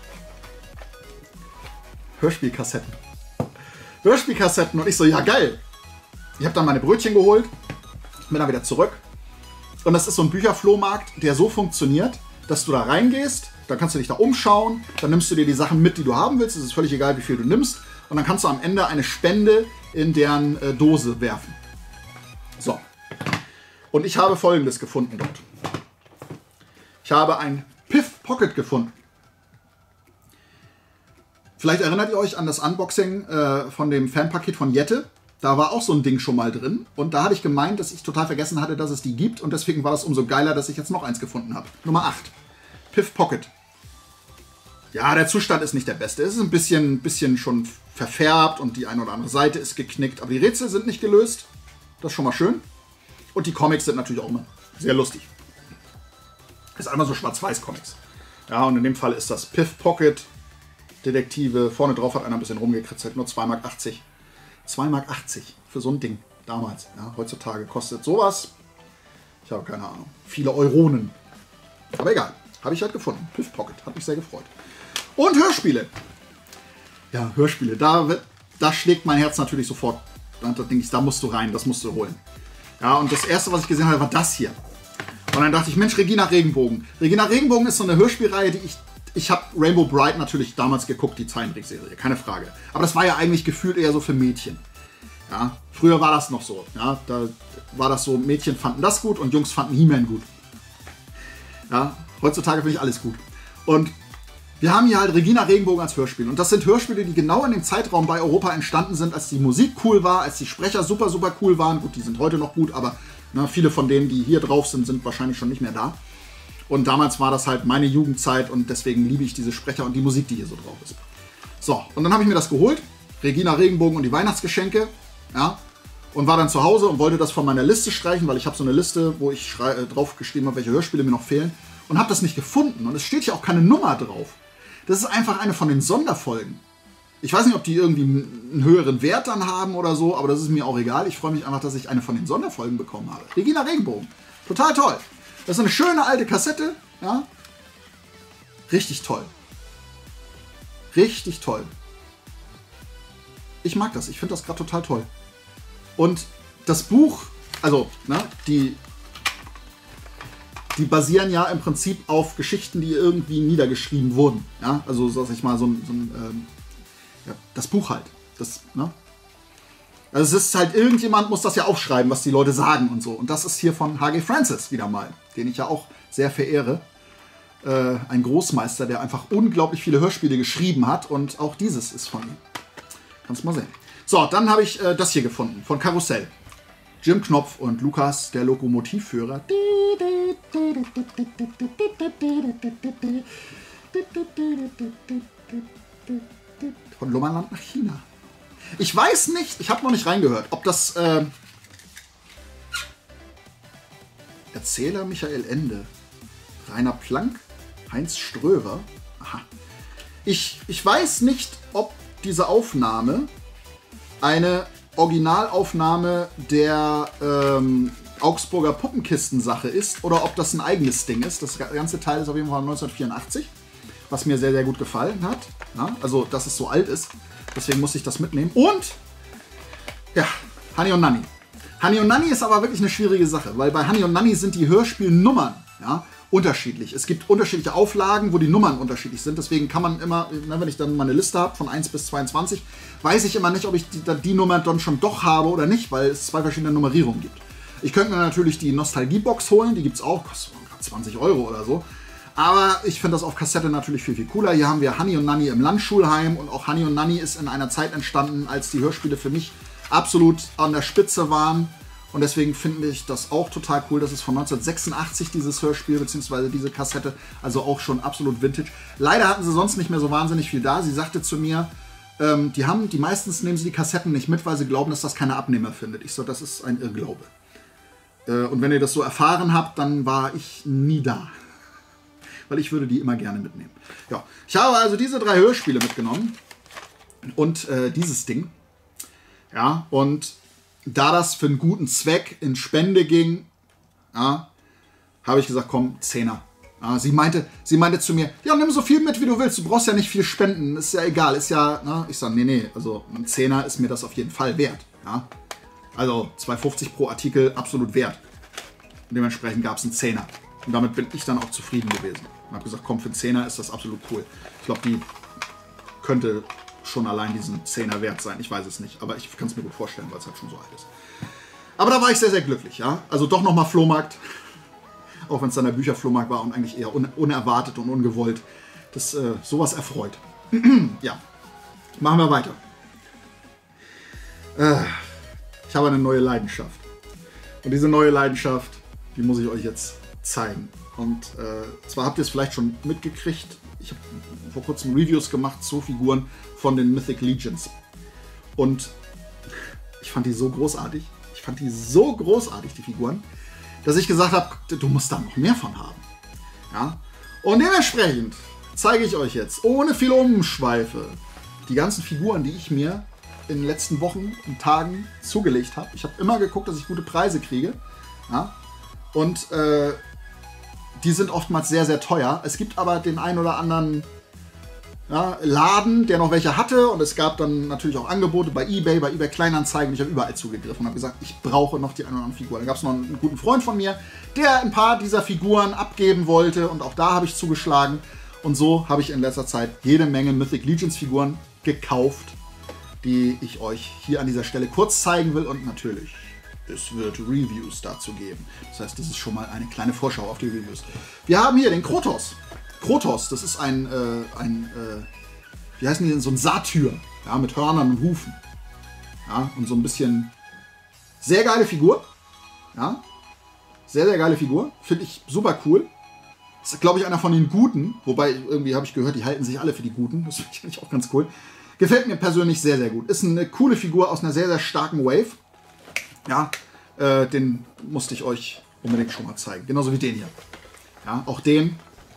Hörspielkassetten. Hörspielkassetten und ich so, ja geil. Ich habe dann meine Brötchen geholt, bin dann wieder zurück. Und das ist so ein Bücherflohmarkt, der so funktioniert, dass du da reingehst, dann kannst du dich da umschauen, dann nimmst du dir die Sachen mit, die du haben willst. Es ist völlig egal, wie viel du nimmst. Und dann kannst du am Ende eine Spende in deren äh, Dose werfen. So. Und ich habe Folgendes gefunden dort. Ich habe ein Piff Pocket gefunden. Vielleicht erinnert ihr euch an das Unboxing äh, von dem Fanpaket von Jette. Da war auch so ein Ding schon mal drin. Und da hatte ich gemeint, dass ich total vergessen hatte, dass es die gibt. Und deswegen war das umso geiler, dass ich jetzt noch eins gefunden habe. Nummer acht. Piff Pocket. Ja, der Zustand ist nicht der beste. Es ist ein bisschen, bisschen schon verfärbt und die eine oder andere Seite ist geknickt. Aber die Rätsel sind nicht gelöst. Das ist schon mal schön. Und die Comics sind natürlich auch immer sehr lustig. Das ist einmal so Schwarz-Weiß-Comics. Ja, und in dem Fall ist das Piff Pocket Detektive. Vorne drauf hat einer ein bisschen rumgekritzelt. Nur zwei Mark achtzig. zwei Mark achtzig für so ein Ding. Damals. Ja, heutzutage kostet sowas. Ich habe keine Ahnung. Viele Euronen. Aber egal. Habe ich halt gefunden. Piff Pocket. Hat mich sehr gefreut. Und Hörspiele. Ja, Hörspiele. Da, wird, da schlägt mein Herz natürlich sofort. Da denke ich, da musst du rein. Das musst du holen. Ja, und das erste, was ich gesehen habe, war das hier. Und dann dachte ich, Mensch, Regina Regenbogen. Regina Regenbogen ist so eine Hörspielreihe, die ich... Ich habe Rainbow Bright natürlich damals geguckt, die Zeichentrickserie, keine Frage. Aber das war ja eigentlich gefühlt eher so für Mädchen. Ja, früher war das noch so. Ja, da war das so, Mädchen fanden das gut und Jungs fanden He-Man gut. Ja, heutzutage finde ich alles gut. Und wir haben hier halt Regina Regenbogen als Hörspiel. Und das sind Hörspiele, die genau in dem Zeitraum bei Europa entstanden sind, als die Musik cool war, als die Sprecher super, super cool waren. Gut, die sind heute noch gut, aber na, viele von denen, die hier drauf sind, sind wahrscheinlich schon nicht mehr da. Und damals war das halt meine Jugendzeit und deswegen liebe ich diese Sprecher und die Musik, die hier so drauf ist. So, und dann habe ich mir das geholt. Regina Regenbogen und die Weihnachtsgeschenke. Ja, und war dann zu Hause und wollte das von meiner Liste streichen, weil ich habe so eine Liste, wo ich äh, drauf geschrieben habe, welche Hörspiele mir noch fehlen. Und habe das nicht gefunden. Und es steht hier auch keine Nummer drauf. Das ist einfach eine von den Sonderfolgen. Ich weiß nicht, ob die irgendwie einen höheren Wert dann haben oder so, aber das ist mir auch egal. Ich freue mich einfach, dass ich eine von den Sonderfolgen bekommen habe. Regina Regenbogen. Total toll. Das ist eine schöne alte Kassette. Ja. Richtig toll. Richtig toll. Ich mag das. Ich finde das gerade total toll. Und das Buch, also, ne, die, die basieren ja im Prinzip auf Geschichten, die irgendwie niedergeschrieben wurden. Ja, also, sag ich mal, so ein, so ein ähm, ja, das Buch halt. Das, ne? Also es ist halt, irgendjemand muss das ja aufschreiben, was die Leute sagen und so. Und das ist hier von H G Francis wieder mal, den ich ja auch sehr verehre. Äh, ein Großmeister, der einfach unglaublich viele Hörspiele geschrieben hat. Und auch dieses ist von ihm. Kannst mal sehen. So, dann habe ich äh, das hier gefunden, von Karussell. Jim Knopf und Lukas, der Lokomotivführer. Von Lummerland nach China. Ich weiß nicht, ich habe noch nicht reingehört, ob das äh, Erzähler Michael Ende, Rainer Planck, Heinz Ströver. Aha. Ich, ich weiß nicht, ob diese Aufnahme eine Originalaufnahme der ähm, Augsburger Puppenkisten-Sache ist oder ob das ein eigenes Ding ist. Das ganze Teil ist auf jeden Fall neunzehnhundertvierundachtzig, was mir sehr, sehr gut gefallen hat. Ja, also, dass es so alt ist. Deswegen musste ich das mitnehmen. Und, ja, Hani und Nanni. Hani und Nanni ist aber wirklich eine schwierige Sache, weil bei Hani und Nanni sind die Hörspielnummern, ja, unterschiedlich. Es gibt unterschiedliche Auflagen, wo die Nummern unterschiedlich sind. Deswegen kann man immer, wenn ich dann meine Liste habe von eins bis zweiundzwanzig, weiß ich immer nicht, ob ich die, die Nummer dann schon doch habe oder nicht, weil es zwei verschiedene Nummerierungen gibt. Ich könnte mir natürlich die Nostalgie-Box holen, die gibt es auch, kostet zwanzig Euro oder so. Aber ich finde das auf Kassette natürlich viel, viel cooler. Hier haben wir Hani und Nanni im Landschulheim und auch Hani und Nanni ist in einer Zeit entstanden, als die Hörspiele für mich absolut an der Spitze waren. Und deswegen finde ich das auch total cool. Das ist von neunzehnhundertsechsundachtzig, dieses Hörspiel, beziehungsweise diese Kassette. Also auch schon absolut Vintage. Leider hatten sie sonst nicht mehr so wahnsinnig viel da. Sie sagte zu mir, ähm, die haben, die meistens nehmen sie die Kassetten nicht mit, weil sie glauben, dass das keine Abnehmer findet. Ich so, das ist ein Irrglaube. Äh, und wenn ihr das so erfahren habt, dann war ich nie da. Weil ich würde die immer gerne mitnehmen. Ja, ich habe also diese drei Hörspiele mitgenommen. Und äh, dieses Ding. Ja, und da das für einen guten Zweck in Spende ging, ja, habe ich gesagt, komm, Zehner. Ja, sie, meinte, sie meinte zu mir, ja, nimm so viel mit, wie du willst. Du brauchst ja nicht viel spenden. Ist ja egal. Ist ja, ne? Ich sage, nee, nee, also ein Zehner ist mir das auf jeden Fall wert. Ja? Also zwei fünfzig pro Artikel, absolut wert. Und dementsprechend gab es einen Zehner. Und damit bin ich dann auch zufrieden gewesen. Und habe gesagt, komm, für einen Zehner ist das absolut cool. Ich glaube, die könnte schon allein diesen Zehner wert sein. Ich weiß es nicht, aber ich kann es mir gut vorstellen, weil es halt schon so alt ist. Aber da war ich sehr, sehr glücklich. Ja? Also doch nochmal Flohmarkt. Auch wenn es dann der Bücherflohmarkt war und eigentlich eher un unerwartet und ungewollt. Das äh, sowas erfreut. Ja, machen wir weiter. Äh, ich habe eine neue Leidenschaft. Und diese neue Leidenschaft, die muss ich euch jetzt zeigen. Und äh, zwar habt ihr es vielleicht schon mitgekriegt. Ich habe vor kurzem Reviews gemacht zu Figuren von den Mythic Legions. Und ich fand die so großartig. Ich fand die so großartig, die Figuren, dass ich gesagt habe, du musst da noch mehr von haben. Ja? Und dementsprechend zeige ich euch jetzt, ohne viel Umschweife, die ganzen Figuren, die ich mir in den letzten Wochen und Tagen zugelegt habe. Ich habe immer geguckt, dass ich gute Preise kriege. Ja? Und äh, die sind oftmals sehr, sehr teuer. Es gibt aber den einen oder anderen ja, Laden, der noch welche hatte. Und es gab dann natürlich auch Angebote bei eBay, bei eBay Kleinanzeigen. Ich habe überall zugegriffen und habe gesagt, ich brauche noch die ein oder anderen Figuren. Dann gab es noch einen guten Freund von mir, der ein paar dieser Figuren abgeben wollte. Und auch da habe ich zugeschlagen. Und so habe ich in letzter Zeit jede Menge Mythic Legions Figuren gekauft, die ich euch hier an dieser Stelle kurz zeigen will. Und natürlich, es wird Reviews dazu geben. Das heißt, das ist schon mal eine kleine Vorschau auf die Reviews. Wir haben hier den Krotos. Krotos, das ist ein, äh, ein äh, wie heißen die denn, so ein Satyr, ja, mit Hörnern und Hufen. Ja, und so ein bisschen sehr geile Figur. Ja, sehr, sehr geile Figur. Finde ich super cool. Das ist, glaube ich, einer von den Guten. Wobei, irgendwie habe ich gehört, die halten sich alle für die Guten. Das finde ich eigentlich auch ganz cool. Gefällt mir persönlich sehr, sehr gut. Ist eine coole Figur aus einer sehr, sehr starken Wave. Ja, äh, den musste ich euch unbedingt schon mal zeigen. Genauso wie den hier. Ja, auch den.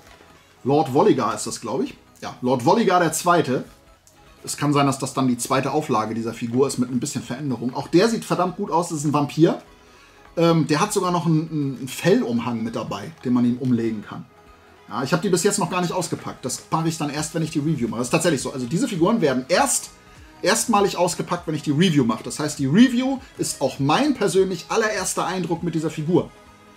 Lord Volligar ist das, glaube ich. Ja, Lord Volligar der Zweite. Es kann sein, dass das dann die zweite Auflage dieser Figur ist mit ein bisschen Veränderung. Auch der sieht verdammt gut aus. Das ist ein Vampir. Ähm, der hat sogar noch einen, einen Fellumhang mit dabei, den man ihm umlegen kann. Ja, ich habe die bis jetzt noch gar nicht ausgepackt. Das mache ich dann erst, wenn ich die Review mache. Das ist tatsächlich so. Also diese Figuren werden erst erstmalig ausgepackt, wenn ich die Review mache. Das heißt, die Review ist auch mein persönlich allererster Eindruck mit dieser Figur.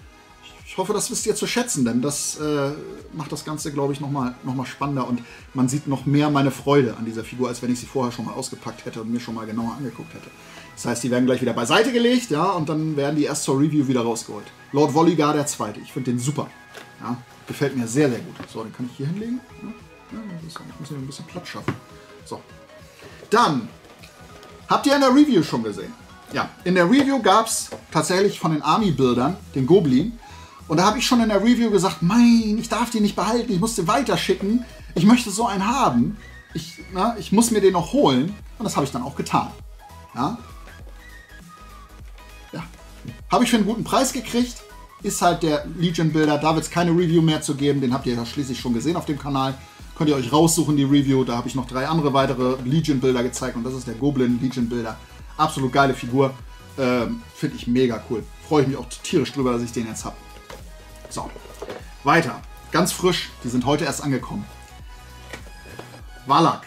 Ich hoffe, das wisst ihr zu schätzen, denn das äh, macht das Ganze, glaube ich, nochmal noch mal spannender und man sieht noch mehr meine Freude an dieser Figur, als wenn ich sie vorher schon mal ausgepackt hätte und mir schon mal genauer angeguckt hätte. Das heißt, die werden gleich wieder beiseite gelegt, ja, und dann werden die erst zur Review wieder rausgeholt. Lord Volligar der Zweite, ich finde den super. Ja, gefällt mir sehr, sehr gut. So, den kann ich hier hinlegen. Ja, ja, das muss ich ein bisschen Platz schaffen. So. Dann habt ihr in der Review schon gesehen. Ja, in der Review gab es tatsächlich von den Army-Bildern den Goblin. Und da habe ich schon in der Review gesagt, mein, ich darf den nicht behalten, ich muss den weiterschicken. Ich möchte so einen haben. Ich, na, ich muss mir den noch holen. Und das habe ich dann auch getan. Ja. Ja. Habe ich für einen guten Preis gekriegt. Ist halt der Legion Builder. Da wird es keine Review mehr zu geben. Den habt ihr ja schließlich schon gesehen auf dem Kanal. Könnt ihr euch raussuchen, die Review. Da habe ich noch drei andere weitere Legion Builder gezeigt. Und das ist der Goblin Legion Builder. Absolut geile Figur. Ähm, Finde ich mega cool. Freue ich mich auch tierisch drüber, dass ich den jetzt habe. So, weiter. Ganz frisch. Die sind heute erst angekommen. Valak.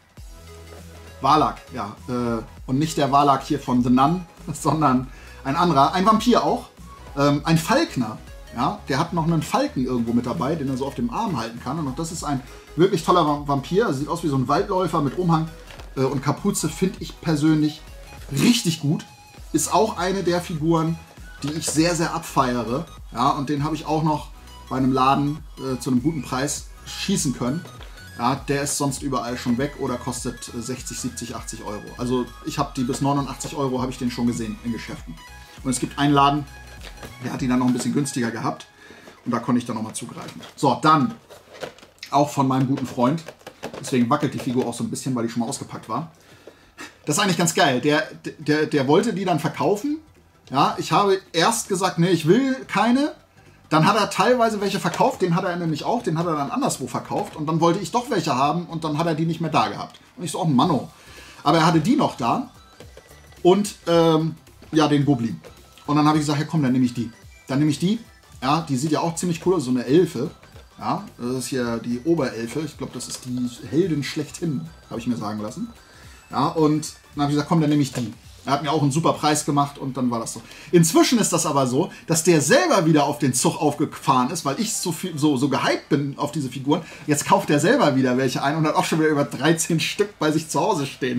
Valak, ja. Äh, und nicht der Valak hier von The Nun, sondern ein anderer. Ein Vampir auch. Ähm, ein Falkner. Ja, der hat noch einen Falken irgendwo mit dabei, den er so auf dem Arm halten kann. Und auch das ist ein wirklich toller Vampir. Also sieht aus wie so ein Waldläufer mit Umhang äh, und Kapuze. Finde ich persönlich richtig gut. Ist auch eine der Figuren, die ich sehr, sehr abfeiere. Ja, und den habe ich auch noch bei einem Laden äh, zu einem guten Preis schießen können. Ja, der ist sonst überall schon weg oder kostet sechzig, siebzig, achtzig Euro. Also ich habe die bis neunundachtzig Euro habe ich den schon gesehen in Geschäften. Und es gibt einen Laden, der hat die dann noch ein bisschen günstiger gehabt. Und da konnte ich dann nochmal zugreifen. So, dann auch von meinem guten Freund. Deswegen wackelt die Figur auch so ein bisschen, weil die schon mal ausgepackt war. Das ist eigentlich ganz geil. Der, der, der wollte die dann verkaufen. Ja, ich habe erst gesagt, nee, ich will keine. Dann hat er teilweise welche verkauft. Den hat er nämlich auch. Den hat er dann anderswo verkauft. Und dann wollte ich doch welche haben. Und dann hat er die nicht mehr da gehabt. Und ich so, oh Manno. Aber er hatte die noch da. Und ähm, ja, den Goblin. Und dann habe ich gesagt, ja komm, dann nehme ich die. Dann nehme ich die. Ja, die sieht ja auch ziemlich cool aus. So eine Elfe. Ja, das ist hier die Oberelfe. Ich glaube, das ist die Heldin schlechthin. Habe ich mir sagen lassen. Ja, und dann habe ich gesagt, komm, dann nehme ich die. Er hat mir auch einen super Preis gemacht und dann war das so. Inzwischen ist das aber so, dass der selber wieder auf den Zug aufgefahren ist, weil ich so, viel, so, so gehypt bin auf diese Figuren. Jetzt kauft er selber wieder welche ein und hat auch schon wieder über dreizehn Stück bei sich zu Hause stehen.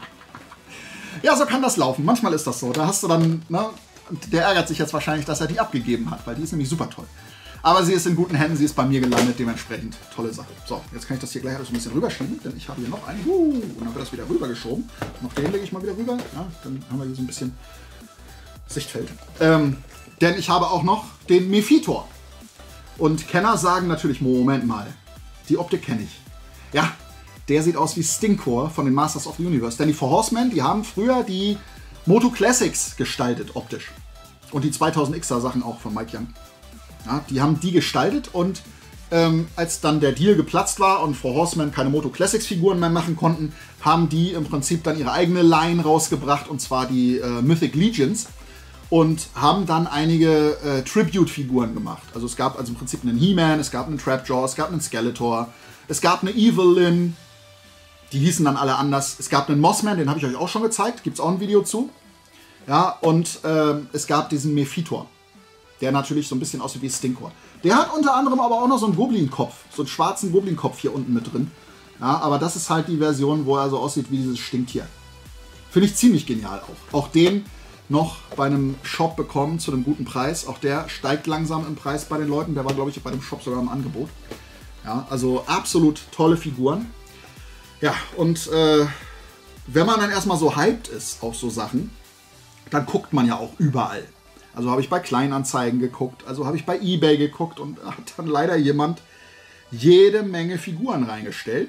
Ja, so kann das laufen. Manchmal ist das so. Da hast du dann, ne, der ärgert sich jetzt wahrscheinlich, dass er die abgegeben hat, weil die ist nämlich super toll. Aber sie ist in guten Händen, sie ist bei mir gelandet, dementsprechend tolle Sache. So, jetzt kann ich das hier gleich alles ein bisschen rüberschieben, denn ich habe hier noch einen. Uh, und dann wird das wieder rübergeschoben. Noch den lege ich mal wieder rüber. Ja, dann haben wir hier so ein bisschen Sichtfeld. Ähm, denn ich habe auch noch den Mephitor. Und Kenner sagen natürlich, Moment mal, die Optik kenne ich. Ja, der sieht aus wie Stinkor von den Masters of the Universe. Denn die Four Horsemen, die haben früher die Moto Classics gestaltet, optisch. Und die zweitausend Xer Sachen auch von Mike Young. Ja, die haben die gestaltet und ähm, als dann der Deal geplatzt war und Four Horsemen keine Moto Classics Figuren mehr machen konnten, haben die im Prinzip dann ihre eigene Line rausgebracht, und zwar die äh, Mythic Legions, und haben dann einige äh, Tribute-Figuren gemacht. Also es gab also im Prinzip einen He-Man, es gab einen Trapjaw, es gab einen Skeletor, es gab eine Evelyn, die hießen dann alle anders. Es gab einen Mossman, den habe ich euch auch schon gezeigt, gibt es auch ein Video zu. Ja, und ähm, es gab diesen Mephitor, der natürlich so ein bisschen aussieht wie Stinkor. Der hat unter anderem aber auch noch so einen Goblin-Kopf, so einen schwarzen Goblin-Kopf hier unten mit drin. Ja, aber das ist halt die Version, wo er so aussieht wie dieses Stinktier. Finde ich ziemlich genial auch. Auch den noch bei einem Shop bekommen zu einem guten Preis. Auch der steigt langsam im Preis bei den Leuten. Der war, glaube ich, bei dem Shop sogar im Angebot. Ja, also absolut tolle Figuren. Ja, und äh, wenn man dann erstmal so hyped ist auf so Sachen, dann guckt man ja auch überall. Also habe ich bei Kleinanzeigen geguckt, also habe ich bei eBay geguckt und hat dann leider jemand jede Menge Figuren reingestellt.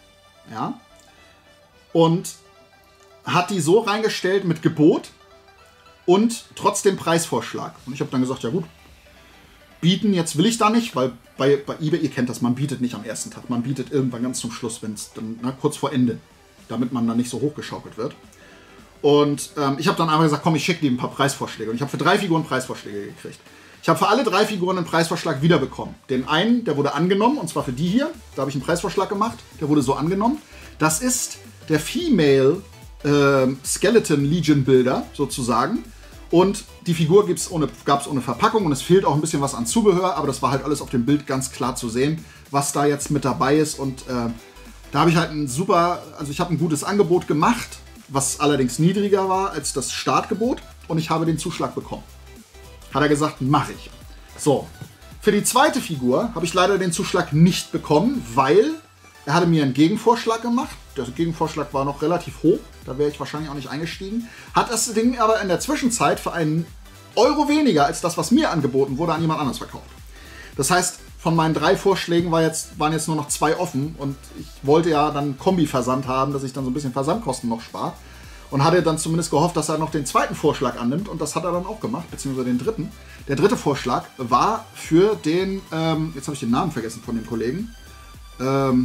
Ja. Und hat die so reingestellt mit Gebot und trotzdem Preisvorschlag. Und ich habe dann gesagt, ja gut, bieten jetzt will ich da nicht, weil bei, bei eBay, ihr kennt das, man bietet nicht am ersten Tag, man bietet irgendwann ganz zum Schluss, wenn es dann na, kurz vor Ende, damit man dann nicht so hochgeschaukelt wird. Und ähm, ich habe dann einmal gesagt, komm, ich schicke dir ein paar Preisvorschläge. Und ich habe für drei Figuren Preisvorschläge gekriegt. Ich habe für alle drei Figuren einen Preisvorschlag wiederbekommen. Den einen, der wurde angenommen, und zwar für die hier. Da habe ich einen Preisvorschlag gemacht, der wurde so angenommen. Das ist der Female äh, Skeleton Legion Builder sozusagen. Und die Figur gab es ohne, gab's ohne Verpackung und es fehlt auch ein bisschen was an Zubehör. Aber das war halt alles auf dem Bild ganz klar zu sehen, was da jetzt mit dabei ist. Und äh, da habe ich halt ein super, also ich habe ein gutes Angebot gemacht, was allerdings niedriger war als das Startgebot, und ich habe den Zuschlag bekommen. Hat er gesagt, mache ich. So, für die zweite Figur habe ich leider den Zuschlag nicht bekommen, weil er hatte mir einen Gegenvorschlag gemacht. Der Gegenvorschlag war noch relativ hoch, da wäre ich wahrscheinlich auch nicht eingestiegen. Hat das Ding aber in der Zwischenzeit für einen Euro weniger als das, was mir angeboten wurde, an jemand anderes verkauft. Das heißt, von meinen drei Vorschlägen war jetzt, waren jetzt nur noch zwei offen und ich wollte ja dann Kombi-Versand haben, dass ich dann so ein bisschen Versandkosten noch spare. Und hatte dann zumindest gehofft, dass er noch den zweiten Vorschlag annimmt und das hat er dann auch gemacht, beziehungsweise den dritten. Der dritte Vorschlag war für den, ähm, jetzt habe ich den Namen vergessen von dem Kollegen, ähm,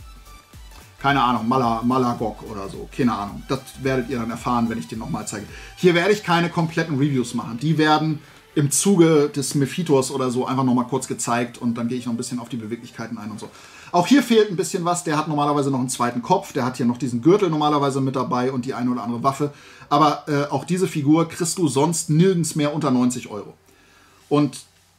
keine Ahnung, Mala, Malagog oder so, keine Ahnung. Das werdet ihr dann erfahren, wenn ich den nochmal zeige. Hier werde ich keine kompletten Reviews machen. Die werden im Zuge des Mephitos oder so einfach nochmal kurz gezeigt und dann gehe ich noch ein bisschen auf die Beweglichkeiten ein und so. Auch hier fehlt ein bisschen was. Der hat normalerweise noch einen zweiten Kopf. Der hat hier noch diesen Gürtel normalerweise mit dabei und die eine oder andere Waffe. Aber äh, auch diese Figur kriegst du sonst nirgends mehr unter neunzig Euro. Und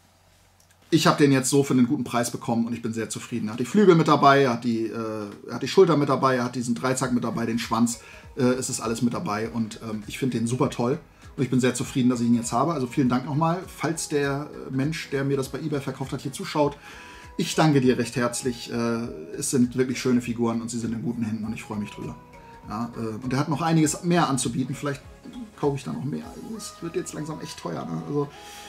ich habe den jetzt so für einen guten Preis bekommen und ich bin sehr zufrieden. Er hat die Flügel mit dabei, er hat die, äh, er hat die Schulter mit dabei, er hat diesen Dreizack mit dabei, den Schwanz. Äh, es ist alles mit dabei und ähm, ich finde den super toll. Und ich bin sehr zufrieden, dass ich ihn jetzt habe. Also vielen Dank nochmal, falls der Mensch, der mir das bei eBay verkauft hat, hier zuschaut. Ich danke dir recht herzlich. Es sind wirklich schöne Figuren und sie sind in guten Händen und ich freue mich drüber. Ja, und er hat noch einiges mehr anzubieten. Vielleicht kaufe ich da noch mehr. Es wird jetzt langsam echt teuer. Ne? Also,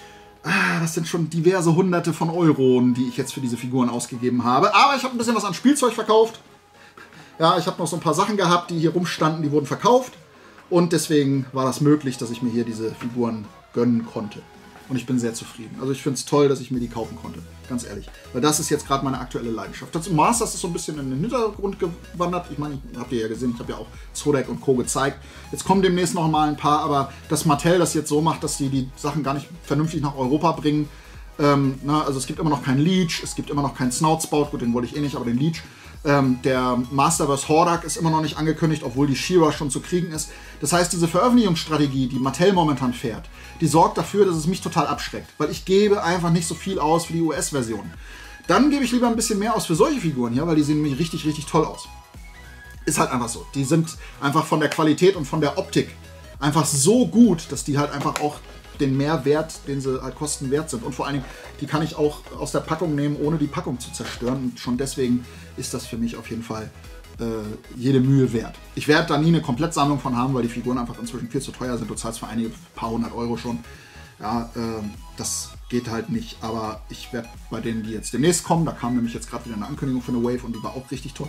das sind schon diverse Hunderte von Euronen, die ich jetzt für diese Figuren ausgegeben habe. Aber ich habe ein bisschen was an Spielzeug verkauft. Ja, ich habe noch so ein paar Sachen gehabt, die hier rumstanden, die wurden verkauft. Und deswegen war das möglich, dass ich mir hier diese Figuren gönnen konnte. Und ich bin sehr zufrieden. Also ich finde es toll, dass ich mir die kaufen konnte. Ganz ehrlich. Weil das ist jetzt gerade meine aktuelle Leidenschaft. Das Masters ist so ein bisschen in den Hintergrund gewandert. Ich meine, habt ihr ja gesehen, ich habe ja auch Zodek und Co. gezeigt. Jetzt kommen demnächst noch mal ein paar, aber dass Mattel das jetzt so macht, dass die die Sachen gar nicht vernünftig nach Europa bringen. Ähm, na, also es gibt immer noch keinen Leech, es gibt immer noch keinen Snoutspout. Gut, den wollte ich eh nicht, aber den Leech. Ähm, der Masterverse Hordak ist immer noch nicht angekündigt, obwohl die She-Ra schon zu kriegen ist. Das heißt, diese Veröffentlichungsstrategie, die Mattel momentan fährt, die sorgt dafür, dass es mich total abschreckt. Weil ich gebe einfach nicht so viel aus für die U S-Version. Dann gebe ich lieber ein bisschen mehr aus für solche Figuren hier, weil die sehen nämlich richtig, richtig toll aus. Ist halt einfach so. Die sind einfach von der Qualität und von der Optik einfach so gut, dass die halt einfach auch den Mehrwert, den sie halt kosten, wert sind. Und vor allen Dingen, die kann ich auch aus der Packung nehmen, ohne die Packung zu zerstören. Und schon deswegen ist das für mich auf jeden Fall äh, jede Mühe wert. Ich werde da nie eine Komplettsammlung von haben, weil die Figuren einfach inzwischen viel zu teuer sind. Du zahlst für einige paar hundert Euro schon. Ja, äh, das geht halt nicht. Aber ich werde bei denen, die jetzt demnächst kommen, da kam nämlich jetzt gerade wieder eine Ankündigung für eine Wave und die war auch richtig toll.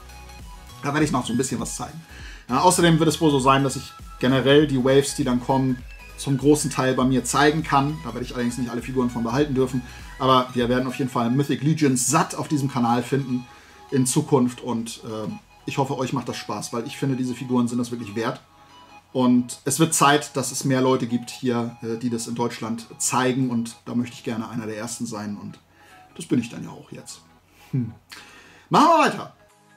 Da werde ich noch so ein bisschen was zeigen. Ja, außerdem wird es wohl so sein, dass ich generell die Waves, die dann kommen, zum großen Teil bei mir zeigen kann. Da werde ich allerdings nicht alle Figuren von behalten dürfen. Aber wir werden auf jeden Fall Mythic Legions satt auf diesem Kanal finden in Zukunft. Und äh, ich hoffe, euch macht das Spaß, weil ich finde, diese Figuren sind das wirklich wert. Und es wird Zeit, dass es mehr Leute gibt hier, äh, die das in Deutschland zeigen. Und da möchte ich gerne einer der Ersten sein. Und das bin ich dann ja auch jetzt. Hm. Machen wir weiter.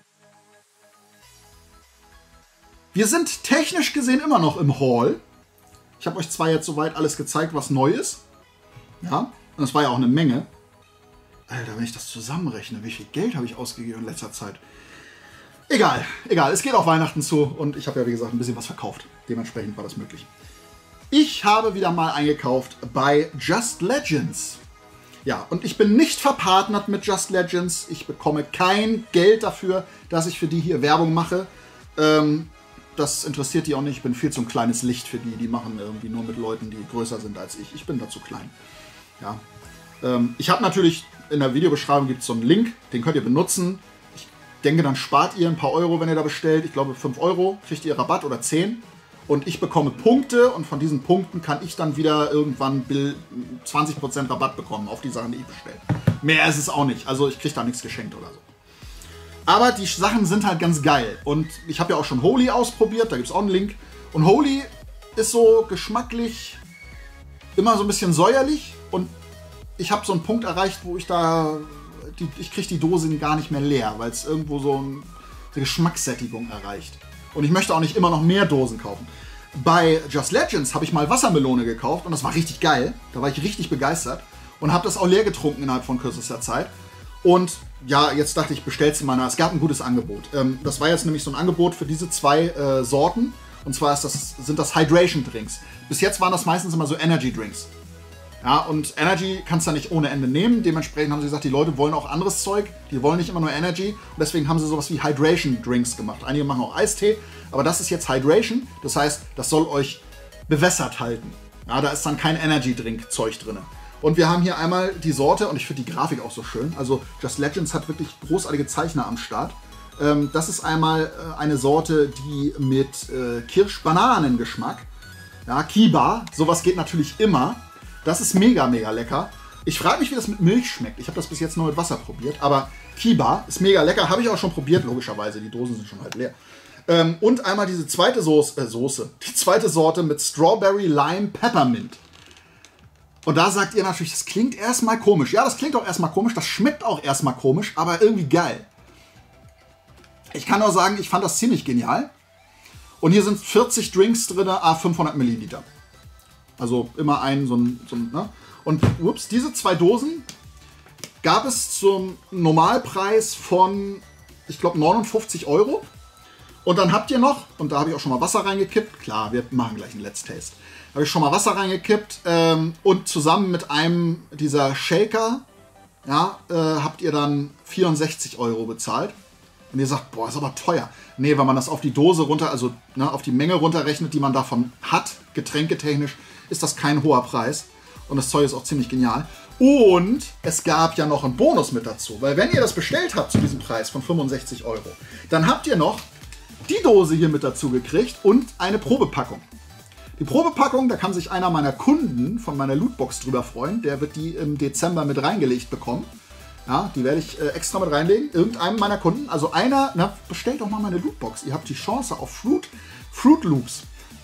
Wir sind technisch gesehen immer noch im Haul. Ich habe euch zwar jetzt soweit alles gezeigt, was neu ist. Ja, und es war ja auch eine Menge. Alter, wenn ich das zusammenrechne, wie viel Geld habe ich ausgegeben in letzter Zeit? Egal, egal. Es geht auf Weihnachten zu und ich habe ja, wie gesagt, ein bisschen was verkauft. Dementsprechend war das möglich. Ich habe wieder mal eingekauft bei Just Legends. Ja, und ich bin nicht verpartnert mit Just Legends. Ich bekomme kein Geld dafür, dass ich für die hier Werbung mache. Ähm... Das interessiert die auch nicht. Ich bin viel zu ein kleines Licht für die. Die machen irgendwie nur mit Leuten, die größer sind als ich. Ich bin da zu klein. Ja. Ähm, ich habe natürlich in der Videobeschreibung gibt es so einen Link. Den könnt ihr benutzen. Ich denke, dann spart ihr ein paar Euro, wenn ihr da bestellt. Ich glaube, fünf Euro kriegt ihr Rabatt oder zehn. Und ich bekomme Punkte. Und von diesen Punkten kann ich dann wieder irgendwann zwanzig Prozent Rabatt bekommen auf die Sachen, die ich bestelle. Mehr ist es auch nicht. Also ich kriege da nichts geschenkt oder so. Aber die Sachen sind halt ganz geil. Und ich habe ja auch schon Holy ausprobiert, da gibt es auch einen Link. Und Holy ist so geschmacklich immer so ein bisschen säuerlich. Und ich habe so einen Punkt erreicht, wo ich da, die, ich kriege die Dose gar nicht mehr leer, weil es irgendwo so eine Geschmackssättigung erreicht. Und ich möchte auch nicht immer noch mehr Dosen kaufen. Bei Just Legends habe ich mal Wassermelone gekauft und das war richtig geil. Da war ich richtig begeistert und habe das auch leer getrunken innerhalb von kürzester Zeit. Und ja, jetzt dachte ich, bestellst du mal nach. Es gab ein gutes Angebot. Ähm, das war jetzt nämlich so ein Angebot für diese zwei äh, Sorten. Und zwar ist das, sind das Hydration Drinks. Bis jetzt waren das meistens immer so Energy Drinks. Ja, und Energy kannst du ja nicht ohne Ende nehmen. Dementsprechend haben sie gesagt, die Leute wollen auch anderes Zeug. Die wollen nicht immer nur Energy. Und deswegen haben sie sowas wie Hydration Drinks gemacht. Einige machen auch Eistee. Aber das ist jetzt Hydration. Das heißt, das soll euch bewässert halten. Ja, da ist dann kein Energy-Drink-Zeug drin. Und wir haben hier einmal die Sorte, und ich finde die Grafik auch so schön. Also Just Legends hat wirklich großartige Zeichner am Start. Ähm, das ist einmal äh, eine Sorte, die mit äh, Kirsch-Bananen-Geschmack. Ja, Kiba, sowas geht natürlich immer. Das ist mega, mega lecker. Ich frage mich, wie das mit Milch schmeckt. Ich habe das bis jetzt nur mit Wasser probiert. Aber Kiba ist mega lecker. Habe ich auch schon probiert, logischerweise. Die Dosen sind schon halb leer. Ähm, und einmal diese zweite Soße, äh, Soße, die zweite Sorte mit Strawberry Lime Peppermint. Und da sagt ihr natürlich, das klingt erstmal komisch. Ja, das klingt auch erstmal komisch, das schmeckt auch erstmal komisch, aber irgendwie geil. Ich kann nur sagen, ich fand das ziemlich genial. Und hier sind vierzig Drinks drin, à fünfhundert Milliliter. Also immer einen, so ein, so ein ne? Und ups, diese zwei Dosen gab es zum Normalpreis von, ich glaube, neunundfünfzig Euro. Und dann habt ihr noch, und da habe ich auch schon mal Wasser reingekippt, klar, wir machen gleich einen Let's Taste. Da habe ich schon mal Wasser reingekippt ähm, und zusammen mit einem dieser Shaker, ja, äh, habt ihr dann vierundsechzig Euro bezahlt. Und ihr sagt, boah, ist aber teuer. Nee, wenn man das auf die Dose runter, also ne, auf die Menge runterrechnet, die man davon hat, getränketechnisch, ist das kein hoher Preis. Und das Zeug ist auch ziemlich genial. Und es gab ja noch einen Bonus mit dazu. Weil wenn ihr das bestellt habt zu diesem Preis von fünfundsechzig Euro, dann habt ihr noch die Dose hier mit dazu gekriegt und eine Probepackung. Die Probepackung, da kann sich einer meiner Kunden von meiner Lootbox drüber freuen. Der wird die im Dezember mit reingelegt bekommen. Ja, die werde ich äh, extra mit reinlegen. Irgendeinem meiner Kunden. Also einer, na, bestellt doch mal meine Lootbox. Ihr habt die Chance auf Fruit, Fruit Loops.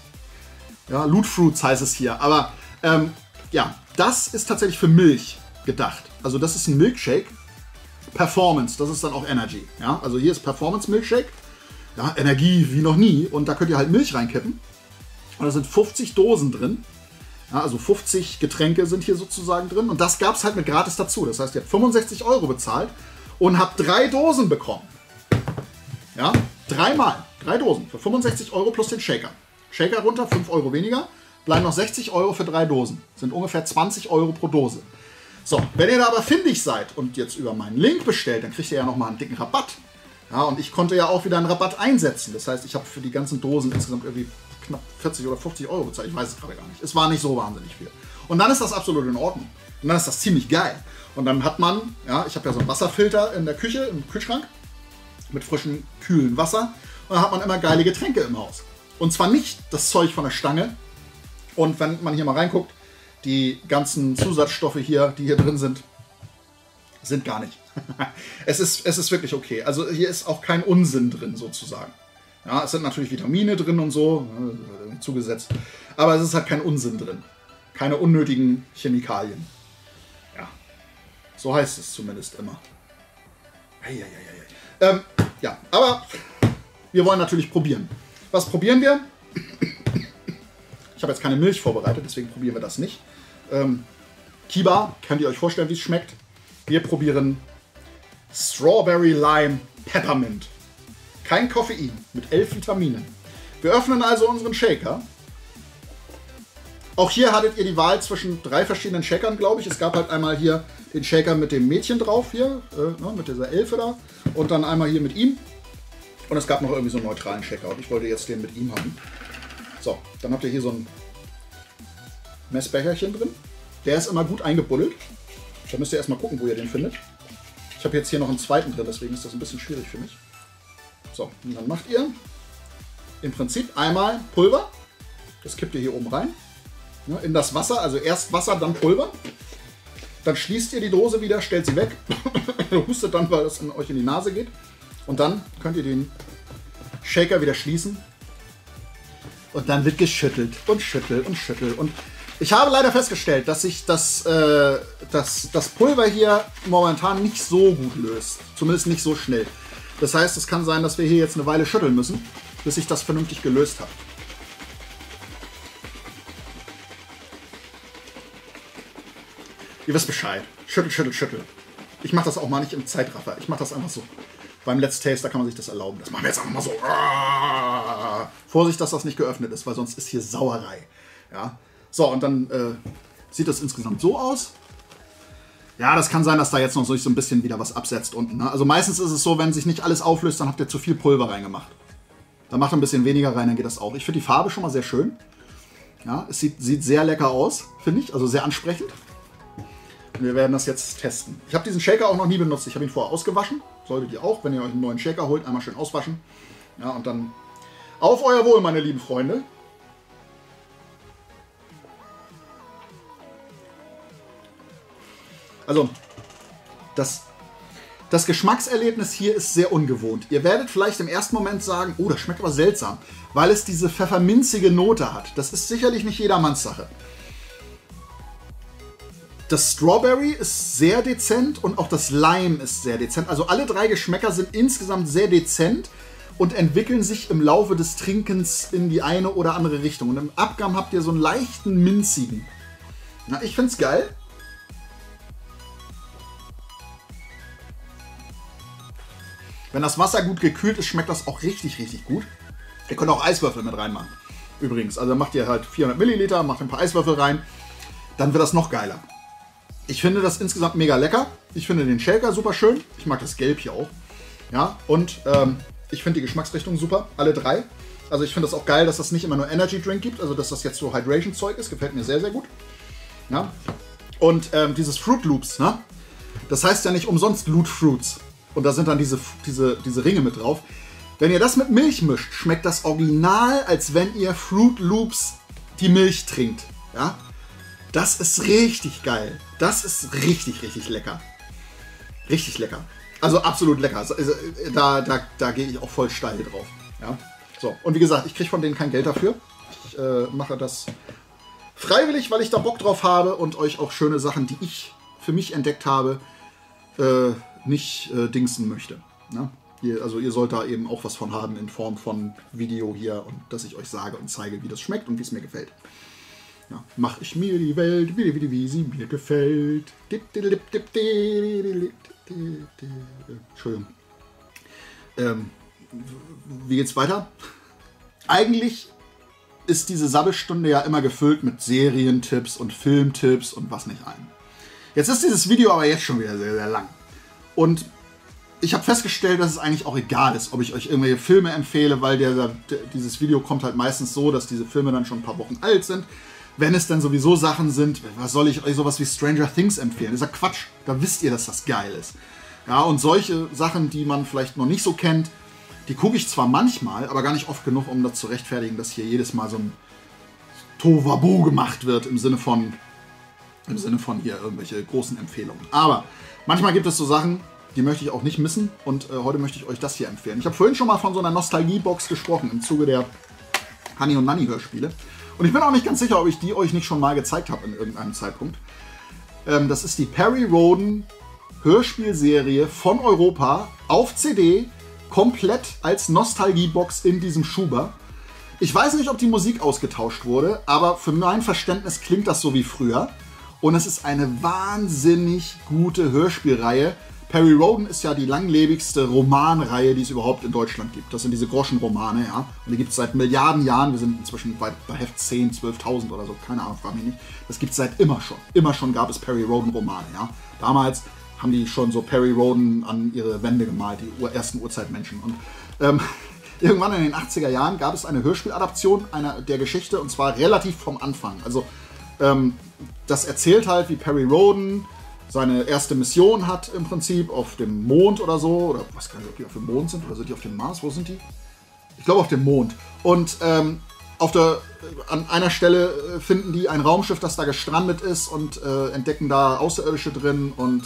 Ja, Loot Fruits heißt es hier. Aber ähm, ja, das ist tatsächlich für Milch gedacht. Also das ist ein Milkshake. Performance, das ist dann auch Energy. Ja, also hier ist Performance Milkshake. Ja, Energie wie noch nie. Und da könnt ihr halt Milch reinkippen. Und da sind fünfzig Dosen drin. Ja, also fünfzig Getränke sind hier sozusagen drin. Und das gab es halt mit gratis dazu. Das heißt, ihr habt fünfundsechzig Euro bezahlt und habt drei Dosen bekommen. Ja, dreimal. Drei Dosen für fünfundsechzig Euro plus den Shaker. Shaker runter, fünf Euro weniger. Bleiben noch sechzig Euro für drei Dosen. Sind ungefähr zwanzig Euro pro Dose. So, wenn ihr da aber findig seid und jetzt über meinen Link bestellt, dann kriegt ihr ja nochmal einen dicken Rabatt. Ja, und ich konnte ja auch wieder einen Rabatt einsetzen. Das heißt, ich habe für die ganzen Dosen insgesamt irgendwie knapp vierzig oder fünfzig Euro bezahlt. Ich weiß es gerade gar nicht. Es war nicht so wahnsinnig viel. Und dann ist das absolut in Ordnung. Und dann ist das ziemlich geil. Und dann hat man, ja, ich habe ja so einen Wasserfilter in der Küche, im Kühlschrank, mit frischem, kühlen Wasser. Und dann hat man immer geile Getränke im Haus. Und zwar nicht das Zeug von der Stange. Und wenn man hier mal reinguckt, die ganzen Zusatzstoffe hier, die hier drin sind, sind gar nicht. es, ist, es ist wirklich okay. Also hier ist auch kein Unsinn drin sozusagen. Ja, es sind natürlich Vitamine drin und so, äh, zugesetzt. Aber es ist halt kein Unsinn drin. Keine unnötigen Chemikalien. Ja, so heißt es zumindest immer. Eieieiei. Ähm, ja, aber wir wollen natürlich probieren. Was probieren wir? Ich habe jetzt keine Milch vorbereitet, deswegen probieren wir das nicht. Ähm, Kiba, könnt ihr euch vorstellen, wie es schmeckt? Wir probieren Strawberry Lime Peppermint. Kein Koffein, mit elf Vitaminen. Wir öffnen also unseren Shaker. Auch hier hattet ihr die Wahl zwischen drei verschiedenen Shakern, glaube ich. Es gab halt einmal hier den Shaker mit dem Mädchen drauf, hier, äh, ne, mit dieser Elfe da. Und dann einmal hier mit ihm. Und es gab noch irgendwie so einen neutralen Shaker. Und ich wollte jetzt den mit ihm haben. So, dann habt ihr hier so ein Messbecherchen drin. Der ist immer gut eingebuddelt. Da müsst ihr erstmal gucken, wo ihr den findet. Ich habe jetzt hier noch einen zweiten drin, deswegen ist das ein bisschen schwierig für mich. So, und dann macht ihr im Prinzip einmal Pulver. Das kippt ihr hier oben rein. Ja, in das Wasser, also erst Wasser, dann Pulver. Dann schließt ihr die Dose wieder, stellt sie weg. Hustet dann, weil das in euch in die Nase geht. Und dann könnt ihr den Shaker wieder schließen. Und dann wird geschüttelt und schüttelt und schüttelt. Und ich habe leider festgestellt, dass sich das, äh, das, das Pulver hier momentan nicht so gut löst. Zumindest nicht so schnell. Das heißt, es kann sein, dass wir hier jetzt eine Weile schütteln müssen, bis sich das vernünftig gelöst hat. Ihr wisst Bescheid. Schüttel, schüttel, schüttel. Ich mache das auch mal nicht im Zeitraffer. Ich mache das einfach so. Beim Let's Taste, da kann man sich das erlauben. Das machen wir jetzt einfach mal so. Vorsicht, dass das nicht geöffnet ist, weil sonst ist hier Sauerei. Ja. So, und dann äh, sieht das insgesamt so aus. Ja, das kann sein, dass da jetzt noch so ein bisschen wieder was absetzt unten. Ne? Also meistens ist es so, wenn sich nicht alles auflöst, dann habt ihr zu viel Pulver reingemacht. Dann macht ein bisschen weniger rein, dann geht das auch. Ich finde die Farbe schon mal sehr schön. Ja, es sieht, sieht sehr lecker aus, finde ich, also sehr ansprechend. Und wir werden das jetzt testen. Ich habe diesen Shaker auch noch nie benutzt. Ich habe ihn vorher ausgewaschen. Solltet ihr auch, wenn ihr euch einen neuen Shaker holt, einmal schön auswaschen. Ja, und dann auf euer Wohl, meine lieben Freunde. Also, das, das Geschmackserlebnis hier ist sehr ungewohnt. Ihr werdet vielleicht im ersten Moment sagen, oh, das schmeckt aber seltsam, weil es diese pfefferminzige Note hat. Das ist sicherlich nicht jedermanns Sache. Das Strawberry ist sehr dezent und auch das Lime ist sehr dezent. Also alle drei Geschmäcker sind insgesamt sehr dezent und entwickeln sich im Laufe des Trinkens in die eine oder andere Richtung. Und im Abgang habt ihr so einen leichten minzigen. Na, ich finde es geil. Wenn das Wasser gut gekühlt ist, schmeckt das auch richtig, richtig gut. Ihr könnt auch Eiswürfel mit reinmachen. Übrigens, also macht ihr halt vierhundert Milliliter, macht ein paar Eiswürfel rein. Dann wird das noch geiler. Ich finde das insgesamt mega lecker. Ich finde den Shaker super schön. Ich mag das Gelb hier auch. Ja, und ähm, ich finde die Geschmacksrichtung super. Alle drei. Also ich finde das auch geil, dass das nicht immer nur Energy Drink gibt. Also dass das jetzt so Hydration-Zeug ist. Gefällt mir sehr, sehr gut. Ja. Und ähm, dieses Fruit Loops, ne? Das heißt ja nicht umsonst Loot Fruits. Und da sind dann diese, diese, diese Ringe mit drauf. Wenn ihr das mit Milch mischt, schmeckt das original, als wenn ihr Fruit Loops die Milch trinkt. Ja? Das ist richtig geil. Das ist richtig, richtig lecker. Richtig lecker. Also absolut lecker. Also, da, da, da gehe ich auch voll steil drauf. Ja? So. Und wie gesagt, ich kriege von denen kein Geld dafür. Ich äh, mache das freiwillig, weil ich da Bock drauf habe und euch auch schöne Sachen, die ich für mich entdeckt habe, äh, nicht äh, dingsen möchte. Ne? Ihr, also ihr sollt da eben auch was von haben in Form von Video hier und dass ich euch sage und zeige, wie das schmeckt und wie es mir gefällt. Ja, mach ich mir die Welt, wie, wie, wie sie mir gefällt. Entschuldigung. Ähm, wie geht's weiter? Eigentlich ist diese Sabbelstunde ja immer gefüllt mit Serientipps und Filmtipps und was nicht ein. Jetzt ist dieses Video aber jetzt schon wieder sehr, sehr lang. Und ich habe festgestellt, dass es eigentlich auch egal ist, ob ich euch irgendwelche Filme empfehle, weil der, der, dieses Video kommt halt meistens so, dass diese Filme dann schon ein paar Wochen alt sind. Wenn es dann sowieso Sachen sind, was soll ich euch sowas wie Stranger Things empfehlen? Das ist ja Quatsch, da wisst ihr, dass das geil ist. Ja, und solche Sachen, die man vielleicht noch nicht so kennt, die gucke ich zwar manchmal, aber gar nicht oft genug, um das zu rechtfertigen, dass hier jedes Mal so ein Tohuwabohu gemacht wird im Sinne von, im Sinne von hier irgendwelche großen Empfehlungen. Aber manchmal gibt es so Sachen, die möchte ich auch nicht missen und äh, heute möchte ich euch das hier empfehlen. Ich habe vorhin schon mal von so einer Nostalgie-Box gesprochen im Zuge der Hanni und Nanni Hörspiele. Und ich bin auch nicht ganz sicher, ob ich die euch nicht schon mal gezeigt habe in irgendeinem Zeitpunkt. Ähm, das ist die Perry Rhodan Hörspielserie von Europa auf C D, komplett als Nostalgie-Box in diesem Schuber. Ich weiß nicht, ob die Musik ausgetauscht wurde, aber für mein Verständnis klingt das so wie früher. Und es ist eine wahnsinnig gute Hörspielreihe. Perry Rhodan ist ja die langlebigste Romanreihe, die es überhaupt in Deutschland gibt. Das sind diese Groschenromane, ja. Und die gibt es seit Milliarden Jahren. Wir sind inzwischen bei, bei Heft zehn, zwölftausend oder so. Keine Ahnung, frage mich nicht. Das gibt es seit immer schon. Immer schon gab es Perry Rhodan Romane, ja. Damals haben die schon so Perry Rhodan an ihre Wände gemalt, die ur ersten Urzeitmenschen. Und ähm, irgendwann in den achtziger Jahren gab es eine Hörspieladaption einer der Geschichte und zwar relativ vom Anfang. Also ähm, das erzählt halt, wie Perry Rhodan seine erste Mission hat im Prinzip auf dem Mond oder so. Oder was kann ich, ob die auf dem Mond sind oder sind die auf dem Mars? Wo sind die? Ich glaube auf dem Mond. Und ähm, auf der, an einer Stelle finden die ein Raumschiff, das da gestrandet ist und äh, entdecken da Außerirdische drin und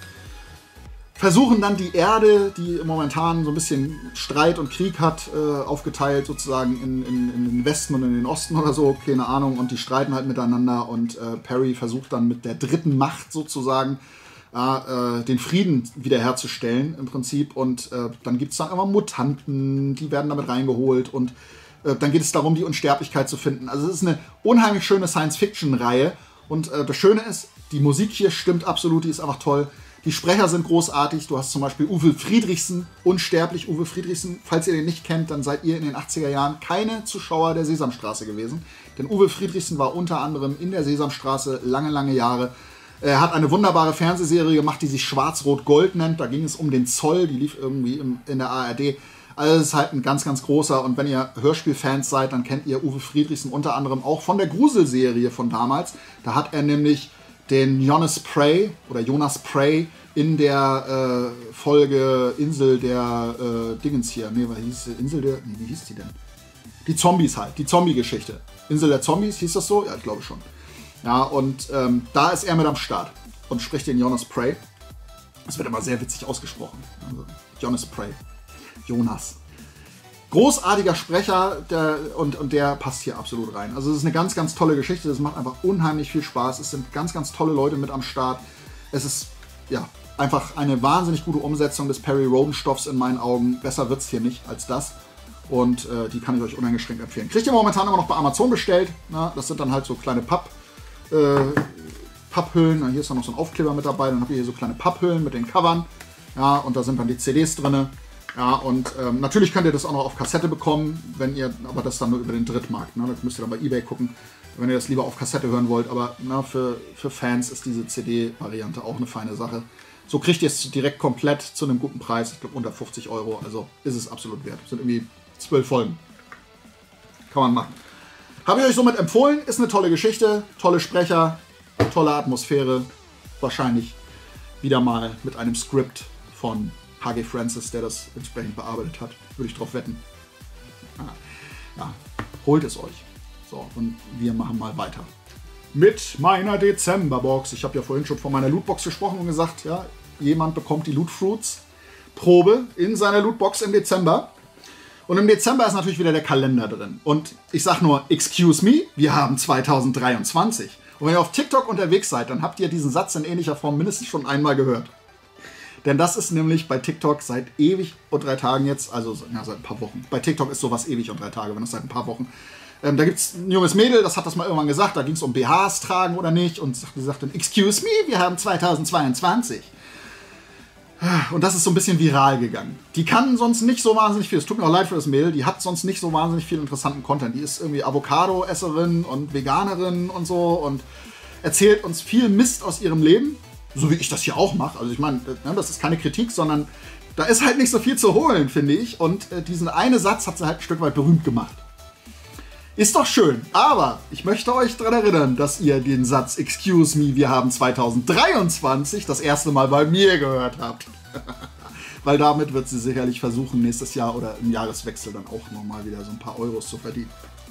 versuchen dann die Erde, die momentan so ein bisschen Streit und Krieg hat, äh, aufgeteilt sozusagen in, in, in den Westen und in den Osten oder so, keine Ahnung, und die streiten halt miteinander und äh, Perry versucht dann mit der dritten Macht sozusagen äh, den Frieden wiederherzustellen im Prinzip und äh, dann gibt es dann immer Mutanten, die werden damit reingeholt und äh, dann geht es darum, die Unsterblichkeit zu finden. Also es ist eine unheimlich schöne Science-Fiction-Reihe und äh, das Schöne ist, die Musik hier stimmt absolut, die ist einfach toll. Die Sprecher sind großartig. Du hast zum Beispiel Uwe Friedrichsen, unsterblich Uwe Friedrichsen. Falls ihr den nicht kennt, dann seid ihr in den achtziger Jahren keine Zuschauer der Sesamstraße gewesen. Denn Uwe Friedrichsen war unter anderem in der Sesamstraße lange, lange Jahre. Er hat eine wunderbare Fernsehserie gemacht, die sich Schwarz-Rot-Gold nennt. Da ging es um den Zoll, die lief irgendwie im, in der A R D. Also es ist halt ein ganz, ganz großer. Und wenn ihr Hörspielfans seid, dann kennt ihr Uwe Friedrichsen unter anderem auch von der Gruselserie von damals. Da hat er nämlich den Jonas Prey oder Jonas Prey in der äh, Folge Insel der äh, Dingens hier. Nee, was hieß die? Insel der. Nee, wie hieß die denn? Die Zombies halt, die Zombie-Geschichte. Insel der Zombies, hieß das so? Ja, ich glaube schon. Ja, und ähm, da ist er mit am Start und spricht den Jonas Prey. Das wird immer sehr witzig ausgesprochen. Also, Jonas Prey. Jonas. Großartiger Sprecher der, und, und der passt hier absolut rein. Also es ist eine ganz, ganz tolle Geschichte. Das macht einfach unheimlich viel Spaß. Es sind ganz, ganz tolle Leute mit am Start. Es ist, ja, einfach eine wahnsinnig gute Umsetzung des Perry Rhodan-Stoffs in meinen Augen. Besser wird es hier nicht als das. Und äh, die kann ich euch uneingeschränkt empfehlen. Kriegt ihr momentan immer noch bei Amazon bestellt. Na, das sind dann halt so kleine Papp, äh, Papphüllen. Na, hier ist dann noch so ein Aufkleber mit dabei. Dann habt ihr hier so kleine Papphüllen mit den Covern. Ja, und da sind dann die C Ds drin. Ja, und ähm, natürlich könnt ihr das auch noch auf Kassette bekommen, wenn ihr, aber das dann nur über den Drittmarkt. Ne? Da müsst ihr dann bei eBay gucken, wenn ihr das lieber auf Kassette hören wollt. Aber na, für, für Fans ist diese C D-Variante auch eine feine Sache. So kriegt ihr es direkt komplett zu einem guten Preis. Ich glaube unter fünfzig Euro. Also ist es absolut wert. Das sind irgendwie zwölf Folgen. Kann man machen. Habe ich euch somit empfohlen. Ist eine tolle Geschichte. Tolle Sprecher. Tolle Atmosphäre. Wahrscheinlich wieder mal mit einem Skript von H G Francis, der das entsprechend bearbeitet hat. Würde ich drauf wetten. Ja, ja, holt es euch. So, und wir machen mal weiter. Mit meiner Dezemberbox. Ich habe ja vorhin schon von meiner Lootbox gesprochen und gesagt, ja, jemand bekommt die Loot Fruits Probe in seiner Lootbox im Dezember. Und im Dezember ist natürlich wieder der Kalender drin. Und ich sag nur, excuse me, wir haben zweitausenddreiundzwanzig. Und wenn ihr auf TikTok unterwegs seid, dann habt ihr diesen Satz in ähnlicher Form mindestens schon einmal gehört. Denn das ist nämlich bei TikTok seit ewig und drei Tagen jetzt, also ja, seit ein paar Wochen. Bei TikTok ist sowas ewig und drei Tage, wenn das seit ein paar Wochen. Ähm, da gibt es ein junges Mädel, das hat das mal irgendwann gesagt, da ging es um B Hs tragen oder nicht. Und die sagt dann, excuse me, wir haben zweitausendzweiundzwanzig. Und das ist so ein bisschen viral gegangen. Die kann sonst nicht so wahnsinnig viel, es tut mir auch leid für das Mädel, die hat sonst nicht so wahnsinnig viel interessanten Content. Die ist irgendwie Avocado-Esserin und Veganerin und so und erzählt uns viel Mist aus ihrem Leben. So wie ich das hier auch mache. Also ich meine, das ist keine Kritik, sondern da ist halt nicht so viel zu holen, finde ich. Und äh, diesen einen Satz hat sie halt ein Stück weit berühmt gemacht. Ist doch schön. Aber ich möchte euch daran erinnern, dass ihr den Satz Excuse me, wir haben zweitausenddreiundzwanzig das erste Mal bei mir gehört habt. Weil damit wird sie sicherlich versuchen, nächstes Jahr oder im Jahreswechsel dann auch nochmal wieder so ein paar Euros zu verdienen.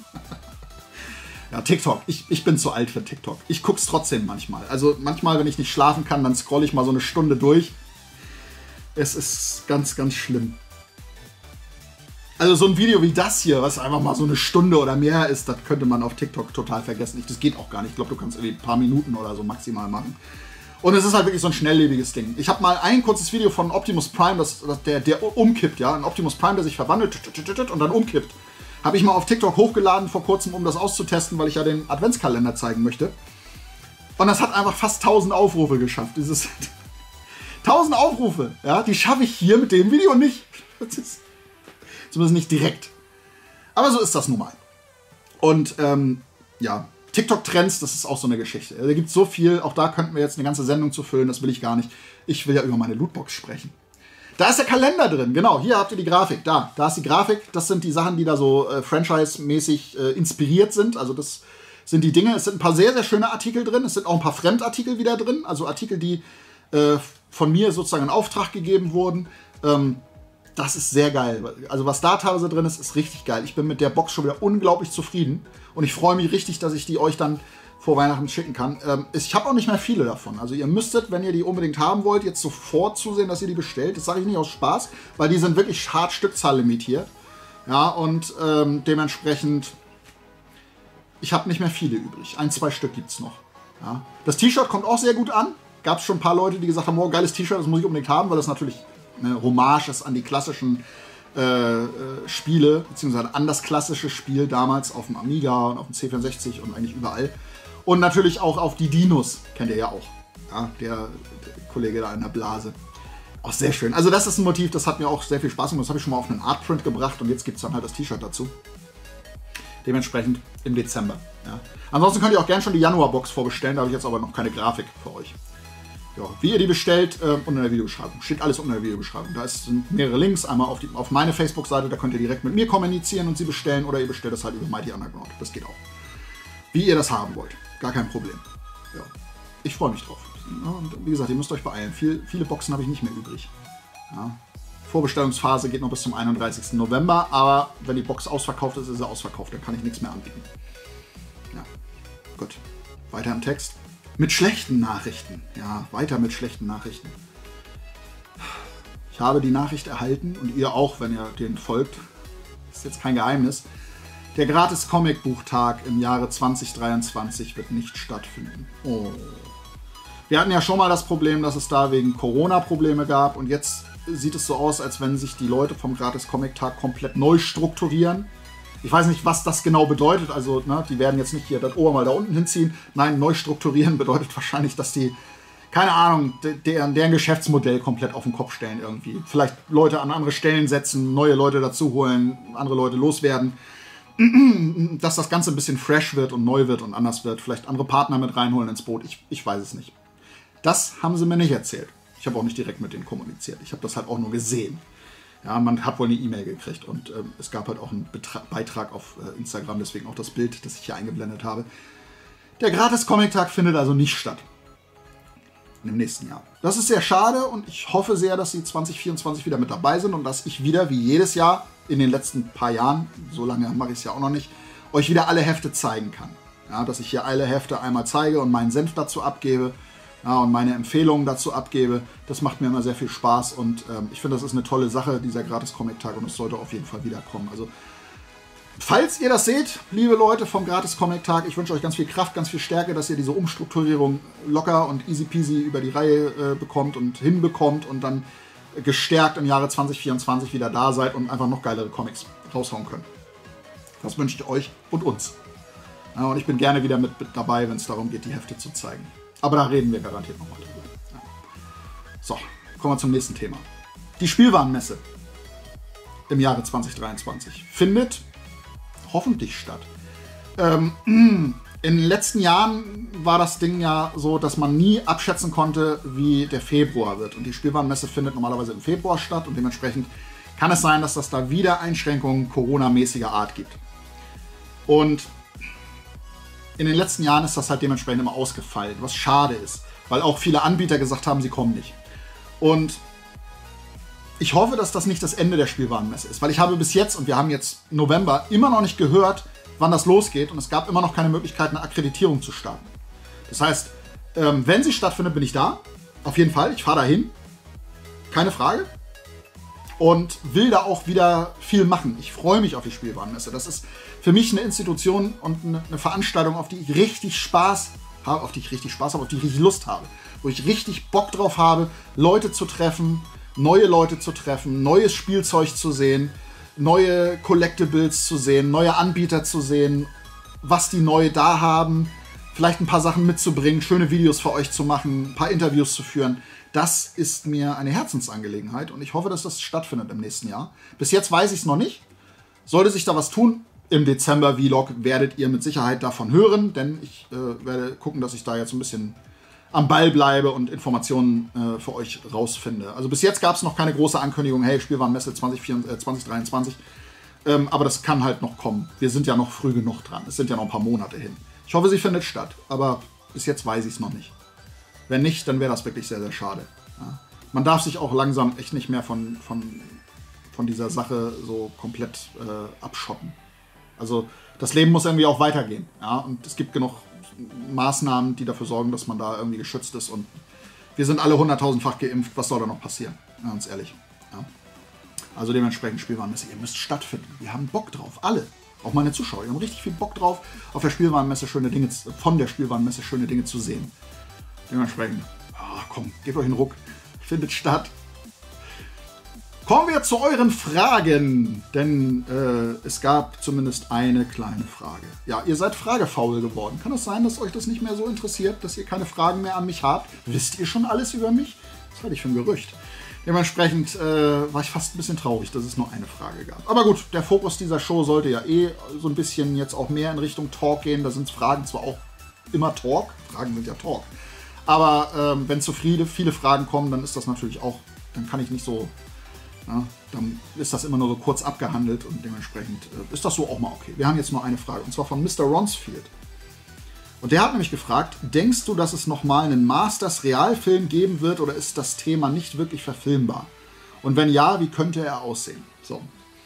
Ja, TikTok. Ich, ich bin zu alt für TikTok. Ich gucke es trotzdem manchmal. Also manchmal, wenn ich nicht schlafen kann, dann scrolle ich mal so eine Stunde durch. Es ist ganz, ganz schlimm. Also so ein Video wie das hier, was einfach mal so eine Stunde oder mehr ist, das könnte man auf TikTok total vergessen. Das geht auch gar nicht. Ich glaube, du kannst irgendwie ein paar Minuten oder so maximal machen. Und es ist halt wirklich so ein schnelllebiges Ding. Ich habe mal ein kurzes Video von Optimus Prime, das, das, der, der umkippt, ja. Ein Optimus Prime, der sich verwandelt und dann umkippt. Habe ich mal auf TikTok hochgeladen vor kurzem, um das auszutesten, weil ich ja den Adventskalender zeigen möchte. Und das hat einfach fast tausend Aufrufe geschafft. Dieses tausend Aufrufe, ja, die schaffe ich hier mit dem Video nicht. Das ist zumindest nicht direkt. Aber so ist das nun mal. Und ähm, ja, TikTok-Trends, das ist auch so eine Geschichte. Da gibt es so viel, auch da könnten wir jetzt eine ganze Sendung zu füllen, das will ich gar nicht. Ich will ja über meine Lootbox sprechen. Da ist der Kalender drin, genau, hier habt ihr die Grafik, da, da ist die Grafik, das sind die Sachen, die da so äh, franchise-mäßig äh, inspiriert sind, also das sind die Dinge, es sind ein paar sehr, sehr schöne Artikel drin, es sind auch ein paar Fremdartikel wieder drin, also Artikel, die äh, von mir sozusagen in Auftrag gegeben wurden, ähm, das ist sehr geil, also was da teilweise drin ist, ist richtig geil, ich bin mit der Box schon wieder unglaublich zufrieden und ich freue mich richtig, dass ich die euch dann vor Weihnachten schicken kann. Ähm, ich habe auch nicht mehr viele davon. Also ihr müsstet, wenn ihr die unbedingt haben wollt, jetzt sofort zusehen, dass ihr die bestellt. Das sage ich nicht aus Spaß, weil die sind wirklich hart Stückzahl limitiert. Ja, und ähm, dementsprechend, ich habe nicht mehr viele übrig. Ein, zwei Stück gibt es noch. Ja. Das T-Shirt kommt auch sehr gut an. Gab es schon ein paar Leute, die gesagt haben, oh, geiles T-Shirt, das muss ich unbedingt haben, weil das natürlich eine Hommage ist an die klassischen Äh, äh, Spiele, beziehungsweise an das klassische Spiel damals auf dem Amiga und auf dem C vierundsechzig und eigentlich überall. Und natürlich auch auf die Dinos, kennt ihr ja auch. Ja, der, der Kollege da in der Blase. Auch sehr schön. Also das ist ein Motiv, das hat mir auch sehr viel Spaß gemacht. Das habe ich schon mal auf einen Artprint gebracht und jetzt gibt es dann halt das T-Shirt dazu. Dementsprechend im Dezember. Ja. Ansonsten könnt ihr auch gerne schon die Januarbox vorbestellen, da habe ich jetzt aber noch keine Grafik für euch. Ja, wie ihr die bestellt, äh, unten in der Videobeschreibung. Steht alles unten in der Videobeschreibung. Da sind mehrere Links. Einmal auf, die, auf meine Facebook-Seite, da könnt ihr direkt mit mir kommunizieren und sie bestellen. Oder ihr bestellt das halt über Mighty Underground. Das geht auch. Wie ihr das haben wollt. Gar kein Problem. Ja. Ich freue mich drauf. Ja, und wie gesagt, ihr müsst euch beeilen. Viel, viele Boxen habe ich nicht mehr übrig. Ja. Vorbestellungsphase geht noch bis zum einunddreißigsten November. Aber wenn die Box ausverkauft ist, ist sie ausverkauft. Dann kann ich nichts mehr anbieten. Ja. Gut. Weiter im Text. Mit schlechten Nachrichten. Ja, weiter mit schlechten Nachrichten. Ich habe die Nachricht erhalten und ihr auch, wenn ihr den folgt. Ist jetzt kein Geheimnis. Der Gratis-Comic-Buchtag im Jahre zweitausenddreiundzwanzig wird nicht stattfinden. Oh. Wir hatten ja schon mal das Problem, dass es da wegen Corona Probleme gab. Und jetzt sieht es so aus, als wenn sich die Leute vom Gratis-Comic-Tag komplett neu strukturieren. Ich weiß nicht, was das genau bedeutet. Also, ne, die werden jetzt nicht hier das Ohr mal da unten hinziehen. Nein, neu strukturieren bedeutet wahrscheinlich, dass die, keine Ahnung, deren, deren Geschäftsmodell komplett auf den Kopf stellen irgendwie. Vielleicht Leute an andere Stellen setzen, neue Leute dazu holen, andere Leute loswerden. Dass das Ganze ein bisschen fresh wird und neu wird und anders wird. Vielleicht andere Partner mit reinholen ins Boot. Ich, ich weiß es nicht. Das haben sie mir nicht erzählt. Ich habe auch nicht direkt mit denen kommuniziert. Ich habe das halt auch nur gesehen. Ja, man hat wohl eine E-Mail gekriegt und äh, es gab halt auch einen Betra- Beitrag auf äh, Instagram, deswegen auch das Bild, das ich hier eingeblendet habe. Der Gratis-Comic-Tag findet also nicht statt. Im nächsten Jahr. Das ist sehr schade und ich hoffe sehr, dass sie zwanzig vierundzwanzig wieder mit dabei sind und dass ich wieder, wie jedes Jahr, in den letzten paar Jahren, so lange mache ich es ja auch noch nicht, euch wieder alle Hefte zeigen kann. Ja, dass ich hier alle Hefte einmal zeige und meinen Senf dazu abgebe. Ja, und meine Empfehlungen dazu abgebe. Das macht mir immer sehr viel Spaß und ähm, ich finde, das ist eine tolle Sache, dieser Gratis-Comic-Tag und es sollte auf jeden Fall wiederkommen. Also, falls ihr das seht, liebe Leute vom Gratis-Comic-Tag, ich wünsche euch ganz viel Kraft, ganz viel Stärke, dass ihr diese Umstrukturierung locker und easy peasy über die Reihe äh, bekommt und hinbekommt und dann gestärkt im Jahre zwanzig vierundzwanzig wieder da seid und einfach noch geilere Comics raushauen könnt. Das wünsche ich euch und uns. Ja, und ich bin gerne wieder mit dabei, wenn es darum geht, die Hefte zu zeigen. Aber da reden wir garantiert nochmal drüber. Ja. So, kommen wir zum nächsten Thema. Die Spielwarenmesse im Jahre zwanzig dreiundzwanzig findet hoffentlich statt. Ähm, in den letzten Jahren war das Ding ja so, dass man nie abschätzen konnte, wie der Februar wird. Und die Spielwarenmesse findet normalerweise im Februar statt und dementsprechend kann es sein, dass das da wieder Einschränkungen Corona-mäßiger Art gibt. Und in den letzten Jahren ist das halt dementsprechend immer ausgefallen, was schade ist, weil auch viele Anbieter gesagt haben, sie kommen nicht. Und ich hoffe, dass das nicht das Ende der Spielwarenmesse ist, weil ich habe bis jetzt, und wir haben jetzt November, immer noch nicht gehört, wann das losgeht und es gab immer noch keine Möglichkeit, eine Akkreditierung zu starten. Das heißt, ähm, wenn sie stattfindet, bin ich da, auf jeden Fall, ich fahre dahin, keine Frage. Und will da auch wieder viel machen. Ich freue mich auf die Spielwarenmesse. Das ist für mich eine Institution und eine Veranstaltung, auf die ich richtig Spaß habe, auf die ich richtig Spaß habe, auf die ich richtig Lust habe. Wo ich richtig Bock drauf habe, Leute zu treffen, neue Leute zu treffen, neues Spielzeug zu sehen, neue Collectibles zu sehen, neue Anbieter zu sehen, was die neu da haben, vielleicht ein paar Sachen mitzubringen, schöne Videos für euch zu machen, ein paar Interviews zu führen. Das ist mir eine Herzensangelegenheit und ich hoffe, dass das stattfindet im nächsten Jahr. Bis jetzt weiß ich es noch nicht. Sollte sich da was tun, im Dezember-Vlog werdet ihr mit Sicherheit davon hören, denn ich äh, werde gucken, dass ich da jetzt ein bisschen am Ball bleibe und Informationen äh, für euch rausfinde. Also bis jetzt gab es noch keine große Ankündigung, hey, Spielwarenmesse zwanzig dreiundzwanzig, ähm, aber das kann halt noch kommen. Wir sind ja noch früh genug dran. Es sind ja noch ein paar Monate hin. Ich hoffe, sie findet statt, aber bis jetzt weiß ich es noch nicht. Wenn nicht, dann wäre das wirklich sehr, sehr schade. Ja. Man darf sich auch langsam echt nicht mehr von, von, von dieser Sache so komplett äh, abschotten. Also das Leben muss irgendwie auch weitergehen. Ja? Und es gibt genug Maßnahmen, die dafür sorgen, dass man da irgendwie geschützt ist. Und wir sind alle hunderttausendfach geimpft. Was soll da noch passieren? Ganz ehrlich. Ja? Also dementsprechend Spielwarenmesse. Ihr müsst stattfinden. Wir haben Bock drauf. Alle. Auch meine Zuschauer. Wir haben richtig viel Bock drauf, auf der Spielwarenmesse schöne Dinge, von der Spielwarenmesse schöne Dinge zu sehen. Dementsprechend, oh, komm, gebt euch einen Ruck, findet statt. Kommen wir zu euren Fragen, denn äh, es gab zumindest eine kleine Frage. Ja, ihr seid fragefaul geworden. Kann es sein, dass euch das nicht mehr so interessiert, dass ihr keine Fragen mehr an mich habt? Wisst ihr schon alles über mich? Das halte ich für ein Gerücht. Dementsprechend äh, war ich fast ein bisschen traurig, dass es nur eine Frage gab. Aber gut, der Fokus dieser Show sollte ja eh so ein bisschen jetzt auch mehr in Richtung Talk gehen. Da sind Fragen zwar auch immer Talk, Fragen sind ja Talk. Aber ähm, wenn zu viele, viele Fragen kommen, dann ist das natürlich auch, dann kann ich nicht so, ja, dann ist das immer nur so kurz abgehandelt und dementsprechend äh, ist das so auch mal okay. Wir haben jetzt nur eine Frage und zwar von Mister Ronsfield. Und der hat nämlich gefragt, denkst du, dass es nochmal einen Masters-Realfilm geben wird oder ist das Thema nicht wirklich verfilmbar? Und wenn ja, wie könnte er aussehen? So.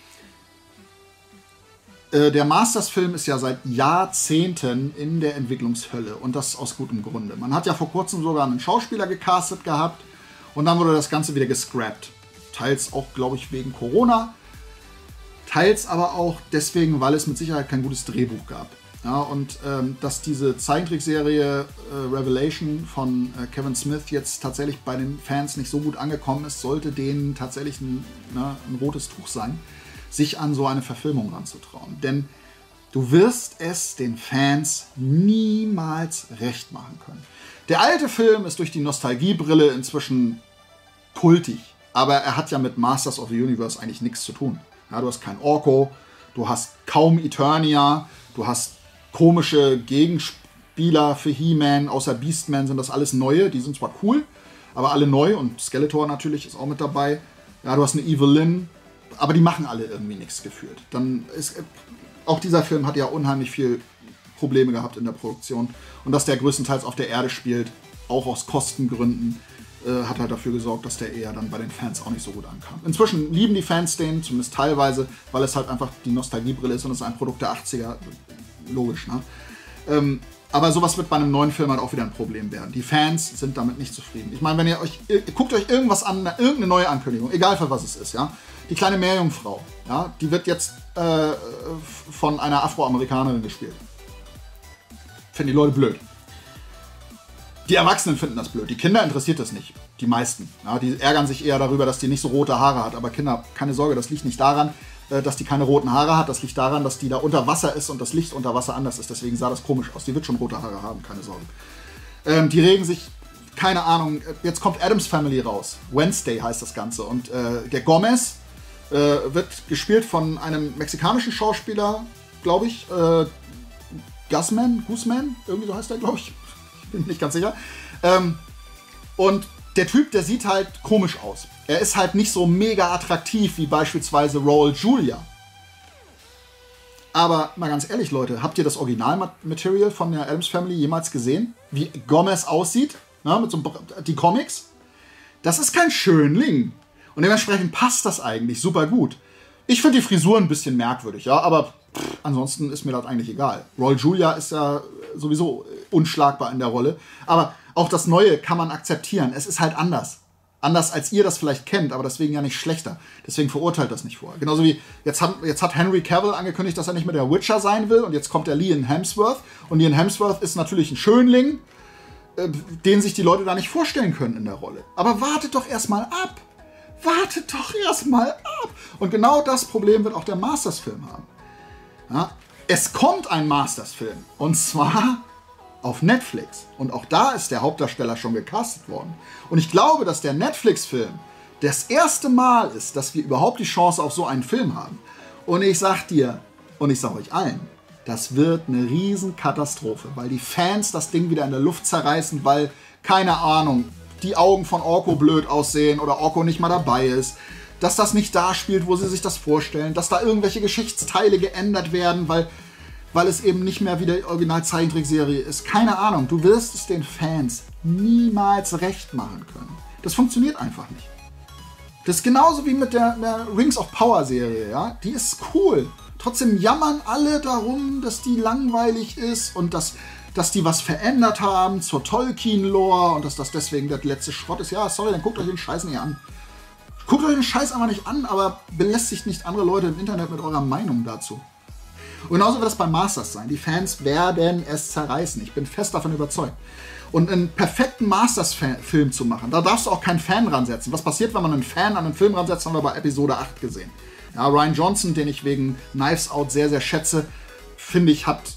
Äh, der Masters-Film ist ja seit Jahrzehnten in der Entwicklungshölle und das aus gutem Grunde. Man hat ja vor kurzem sogar einen Schauspieler gecastet gehabt und dann wurde das Ganze wieder gescrapped. Teils auch, glaube ich, wegen Corona, teils aber auch deswegen, weil es mit Sicherheit kein gutes Drehbuch gab. Ja, und ähm, dass diese Zeichentrickserie äh, Revelation von äh, Kevin Smith jetzt tatsächlich bei den Fans nicht so gut angekommen ist, sollte denen tatsächlich ein, ne, ein rotes Tuch sein, sich an so eine Verfilmung ranzutrauen. Denn du wirst es den Fans niemals recht machen können. Der alte Film ist durch die Nostalgiebrille inzwischen kultig, aber er hat ja mit Masters of the Universe eigentlich nichts zu tun. Ja, du hast kein Orko, du hast kaum Eternia, du hast komische Gegenspieler für He-Man, außer Beastman sind das alles neue, die sind zwar cool, aber alle neu und Skeletor natürlich ist auch mit dabei. Ja, du hast eine Evelyn, aber die machen alle irgendwie nichts gefühlt. Dann ist, auch dieser Film hat ja unheimlich viel Probleme gehabt in der Produktion und dass der größtenteils auf der Erde spielt, auch aus Kostengründen, äh, hat halt dafür gesorgt, dass der eher dann bei den Fans auch nicht so gut ankam. Inzwischen lieben die Fans den, zumindest teilweise, weil es halt einfach die Nostalgiebrille ist und es ist ein Produkt der achtziger. Logisch, ne? Ähm, aber sowas wird bei einem neuen Film halt auch wieder ein Problem werden. Die Fans sind damit nicht zufrieden. Ich meine, wenn ihr euch, ihr, guckt euch irgendwas an, irgendeine neue Ankündigung, egal für was es ist, ja. Die kleine Meerjungfrau, ja, die wird jetzt äh, von einer Afroamerikanerin gespielt. Finden die Leute blöd. Die Erwachsenen finden das blöd. Die Kinder interessiert das nicht. Die meisten. Ja, die ärgern sich eher darüber, dass die nicht so rote Haare hat. Aber Kinder, keine Sorge, das liegt nicht daran, dass die keine roten Haare hat. Das liegt daran, dass die da unter Wasser ist und das Licht unter Wasser anders ist. Deswegen sah das komisch aus. Die wird schon rote Haare haben, keine Sorge. Ähm, die regen sich, keine Ahnung, jetzt kommt Addams Family raus. Wednesday heißt das Ganze. Und äh, der Gomez äh, wird gespielt von einem mexikanischen Schauspieler, glaube ich. Äh, Guzman? Guzman? Irgendwie so heißt der, glaube ich. Ich bin mir nicht ganz sicher. Ähm, und der Typ, der sieht halt komisch aus. Er ist halt nicht so mega attraktiv wie beispielsweise Raul Julia. Aber mal ganz ehrlich, Leute, habt ihr das Originalmaterial von der Addams Family jemals gesehen? Wie Gomez aussieht? Na, mit so die Comics? Das ist kein Schönling. Und dementsprechend passt das eigentlich super gut. Ich finde die Frisur ein bisschen merkwürdig, ja, aber pff, ansonsten ist mir das eigentlich egal. Raul Julia ist ja sowieso unschlagbar in der Rolle. Aber auch das Neue kann man akzeptieren. Es ist halt anders. Anders als ihr das vielleicht kennt, aber deswegen ja nicht schlechter. Deswegen verurteilt das nicht vorher. Genauso wie, jetzt hat, jetzt hat Henry Cavill angekündigt, dass er nicht mehr der Witcher sein will und jetzt kommt der Liam Hemsworth. Und Liam Hemsworth ist natürlich ein Schönling, äh, den sich die Leute da nicht vorstellen können in der Rolle. Aber wartet doch erstmal ab. Wartet doch erstmal ab. Und genau das Problem wird auch der Masters-Film haben. Ja? Es kommt ein Masters-Film. Und zwar auf Netflix. Und auch da ist der Hauptdarsteller schon gecastet worden. Und ich glaube, dass der Netflix-Film das erste Mal ist, dass wir überhaupt die Chance auf so einen Film haben. Und ich sag dir, und ich sag euch allen, das wird eine Riesenkatastrophe, weil die Fans das Ding wieder in der Luft zerreißen, weil, keine Ahnung, die Augen von Orko blöd aussehen oder Orko nicht mal dabei ist, dass das nicht da spielt, wo sie sich das vorstellen, dass da irgendwelche Geschichtsteile geändert werden, weil weil es eben nicht mehr wie die Original-Zeichentrickserie ist. Keine Ahnung, du wirst es den Fans niemals recht machen können. Das funktioniert einfach nicht. Das ist genauso wie mit der, der Rings of Power-Serie, ja? Die ist cool. Trotzdem jammern alle darum, dass die langweilig ist und dass, dass die was verändert haben zur Tolkien-Lore und dass das deswegen der letzte Schrott ist. Ja, sorry, dann guckt euch den Scheiß nicht an. Guckt euch den Scheiß einfach nicht an, aber belästigt nicht andere Leute im Internet mit eurer Meinung dazu. Und genauso wird das beim Masters sein. Die Fans werden es zerreißen. Ich bin fest davon überzeugt. Und einen perfekten Masters-Film zu machen, da darfst du auch keinen Fan ransetzen. Was passiert, wenn man einen Fan an einen Film ransetzt, haben wir bei Episode acht gesehen. Ja, Rian Johnson, den ich wegen Knives Out sehr, sehr schätze, finde ich, hat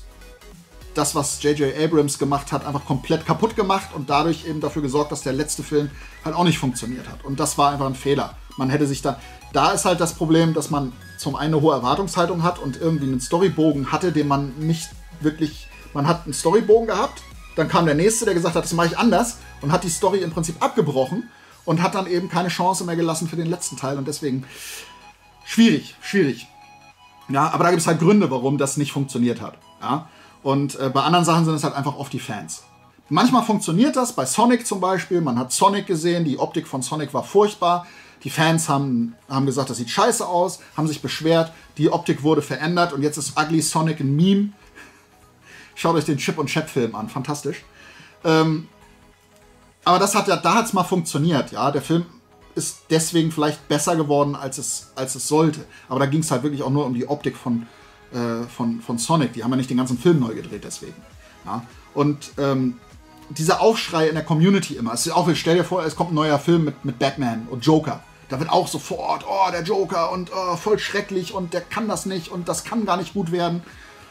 das, was J J Abrams gemacht hat, einfach komplett kaputt gemacht und dadurch eben dafür gesorgt, dass der letzte Film halt auch nicht funktioniert hat. Und das war einfach ein Fehler. Man hätte sich da... Da ist halt das Problem, dass man zum einen eine hohe Erwartungshaltung hat und irgendwie einen Storybogen hatte, den man nicht wirklich... Man hat einen Storybogen gehabt, dann kam der Nächste, der gesagt hat, das mache ich anders. und hat die Story im Prinzip abgebrochen und hat dann eben keine Chance mehr gelassen für den letzten Teil und deswegen schwierig, schwierig. Ja, aber da gibt es halt Gründe, warum das nicht funktioniert hat. Ja? Und äh, bei anderen Sachen sind es halt einfach oft die Fans. Manchmal funktioniert das, bei Sonic zum Beispiel. Man hat Sonic gesehen, die Optik von Sonic war furchtbar. Die Fans haben, haben gesagt, das sieht scheiße aus, haben sich beschwert, die Optik wurde verändert und jetzt ist Ugly Sonic ein Meme. Schaut euch den Chip und Chap Film an, fantastisch. Ähm, aber das hat ja, da hat es mal funktioniert, ja. Der Film ist deswegen vielleicht besser geworden, als es, als es sollte. Aber da ging es halt wirklich auch nur um die Optik von, äh, von, von Sonic. Die haben ja nicht den ganzen Film neu gedreht deswegen. Ja? Und ähm, dieser Aufschrei in der Community immer. Es ist auch, stell dir vor, es kommt ein neuer Film mit, mit Batman und Joker. Da wird auch sofort, oh, der Joker und oh, voll schrecklich und der kann das nicht und das kann gar nicht gut werden.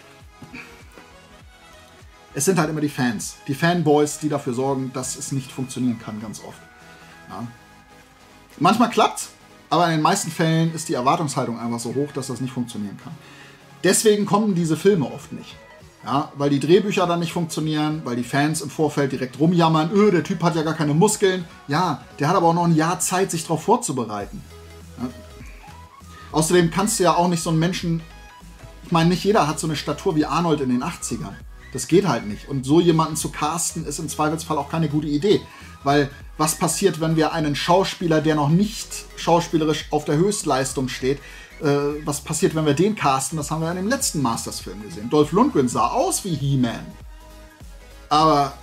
Es sind halt immer die Fans, die Fanboys, die dafür sorgen, dass es nicht funktionieren kann, ganz oft. Ja. Manchmal klappt's, aber in den meisten Fällen ist die Erwartungshaltung einfach so hoch, dass das nicht funktionieren kann. Deswegen kommen diese Filme oft nicht. Ja, weil die Drehbücher dann nicht funktionieren, weil die Fans im Vorfeld direkt rumjammern, öh, der Typ hat ja gar keine Muskeln. Ja, der hat aber auch noch ein Jahr Zeit, sich darauf vorzubereiten. Ja. Außerdem kannst du ja auch nicht so einen Menschen, ich meine, nicht jeder hat so eine Statur wie Arnold in den achtzigern. Das geht halt nicht. Und so jemanden zu casten, ist im Zweifelsfall auch keine gute Idee. Weil was passiert, wenn wir einen Schauspieler, der noch nicht schauspielerisch auf der Höchstleistung steht, äh, was passiert, wenn wir den casten? Das haben wir in dem letzten Masters-Film gesehen. Dolph Lundgren sah aus wie He-Man. Aber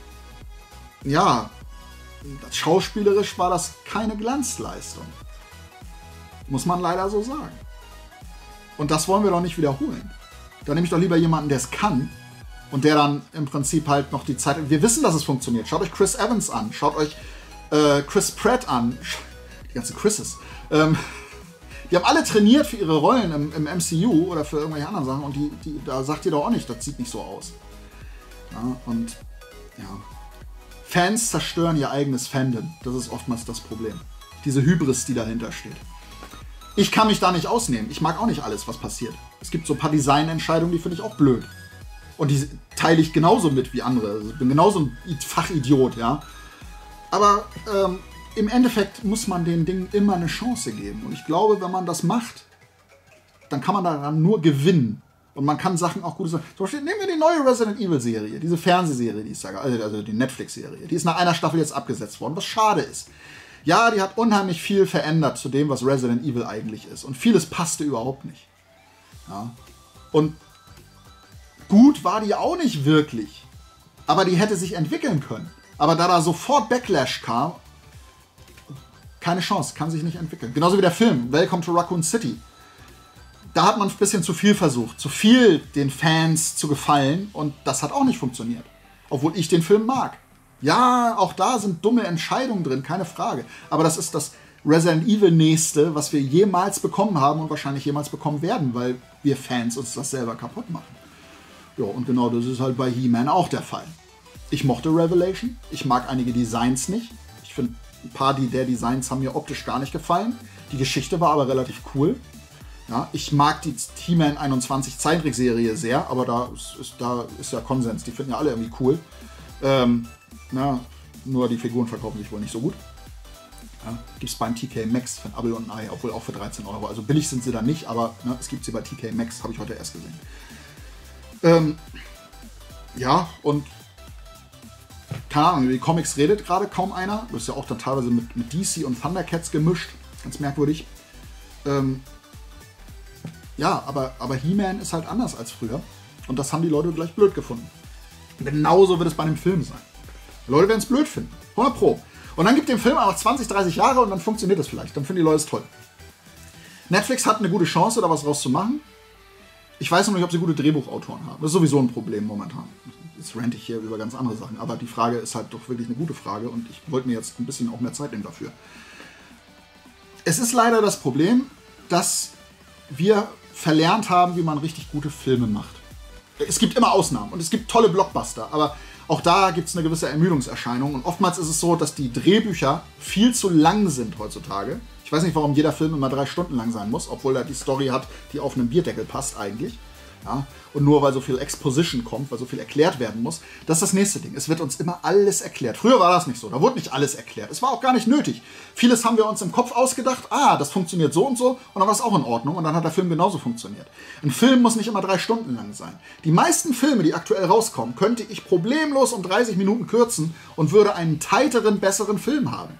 ja, schauspielerisch war das keine Glanzleistung. Muss man leider so sagen. Und das wollen wir doch nicht wiederholen. Da nehme ich doch lieber jemanden, der es kann. Und der dann im Prinzip halt noch die Zeit... Wir wissen, dass es funktioniert. Schaut euch Chris Evans an. Schaut euch äh, Chris Pratt an. Die ganzen Chrises. Ähm, die haben alle trainiert für ihre Rollen im, im M C U oder für irgendwelche anderen Sachen. Und die, die, da sagt ihr doch auch nicht, das sieht nicht so aus. Ja, und ja... Fans zerstören ihr eigenes Fandom. Das ist oftmals das Problem. Diese Hybris, die dahinter steht. Ich kann mich da nicht ausnehmen. Ich mag auch nicht alles, was passiert. Es gibt so ein paar Designentscheidungen, die finde ich auch blöd. Und die teile ich genauso mit wie andere. Also ich bin genauso ein Fachidiot, ja. Aber ähm, im Endeffekt muss man den Dingen immer eine Chance geben. Und ich glaube, wenn man das macht, dann kann man daran nur gewinnen. Und man kann Sachen auch gut sagen. Zum Beispiel nehmen wir die neue Resident Evil Serie, diese Fernsehserie, die ich sage, also die Netflix-Serie. Die ist nach einer Staffel jetzt abgesetzt worden, was schade ist. Ja, die hat unheimlich viel verändert zu dem, was Resident Evil eigentlich ist. Und vieles passte überhaupt nicht. Ja. Und gut war die auch nicht wirklich. Aber die hätte sich entwickeln können. Aber da da sofort Backlash kam, keine Chance, kann sich nicht entwickeln. Genauso wie der Film, Welcome to Raccoon City. Da hat man ein bisschen zu viel versucht, zu viel den Fans zu gefallen und das hat auch nicht funktioniert. Obwohl ich den Film mag. Ja, auch da sind dumme Entscheidungen drin, keine Frage. Aber das ist das Resident Evil nächste, was wir jemals bekommen haben und wahrscheinlich jemals bekommen werden, weil wir Fans uns das selber kaputt machen. Ja, und genau das ist halt bei He-Man auch der Fall. Ich mochte Revelation, ich mag einige Designs nicht. Ich finde, ein paar der Designs haben mir optisch gar nicht gefallen. Die Geschichte war aber relativ cool. Ja, ich mag die He-Man einundzwanzig Zeichentrickserie sehr, aber da ist, ist, da ist ja Konsens. Die finden ja alle irgendwie cool. Ähm, na, nur die Figuren verkaufen sich wohl nicht so gut. Ja, gibt es beim T K Maxx für ein Apfel und ein Ei, obwohl auch für dreizehn Euro. Also billig sind sie da nicht, aber ne, es gibt sie bei T K Maxx, habe ich heute erst gesehen. Ähm, ja, und keine Ahnung, über die Comics redet gerade kaum einer. Das ist ja auch dann teilweise mit, mit D C und Thundercats gemischt. Ganz merkwürdig. Ähm, ja, aber, aber He-Man ist halt anders als früher. Und das haben die Leute gleich blöd gefunden. Genauso wird es bei einem Film sein. Die Leute werden es blöd finden. hundert Pro. Und dann gibt dem Film auch zwanzig, dreißig Jahre und dann funktioniert es vielleicht. Dann finden die Leute es toll. Netflix hat eine gute Chance, da was rauszumachen. Ich weiß noch nicht, ob sie gute Drehbuchautoren haben. Das ist sowieso ein Problem momentan. Jetzt rante ich hier über ganz andere Sachen. Aber die Frage ist halt doch wirklich eine gute Frage und ich wollte mir jetzt ein bisschen auch mehr Zeit nehmen dafür. Es ist leider das Problem, dass wir verlernt haben, wie man richtig gute Filme macht. Es gibt immer Ausnahmen und es gibt tolle Blockbuster, aber auch da gibt es eine gewisse Ermüdungserscheinung. Und oftmals ist es so, dass die Drehbücher viel zu lang sind heutzutage. Ich weiß nicht, warum jeder Film immer drei Stunden lang sein muss, obwohl er die Story hat, die auf einen Bierdeckel passt eigentlich. Ja? Und nur weil so viel Exposition kommt, weil so viel erklärt werden muss, das ist das nächste Ding. Es wird uns immer alles erklärt. Früher war das nicht so, da wurde nicht alles erklärt. Es war auch gar nicht nötig. Vieles haben wir uns im Kopf ausgedacht, ah, das funktioniert so und so, und dann war es auch in Ordnung und dann hat der Film genauso funktioniert. Ein Film muss nicht immer drei Stunden lang sein. Die meisten Filme, die aktuell rauskommen, könnte ich problemlos um dreißig Minuten kürzen und würde einen tighteren, besseren Film haben.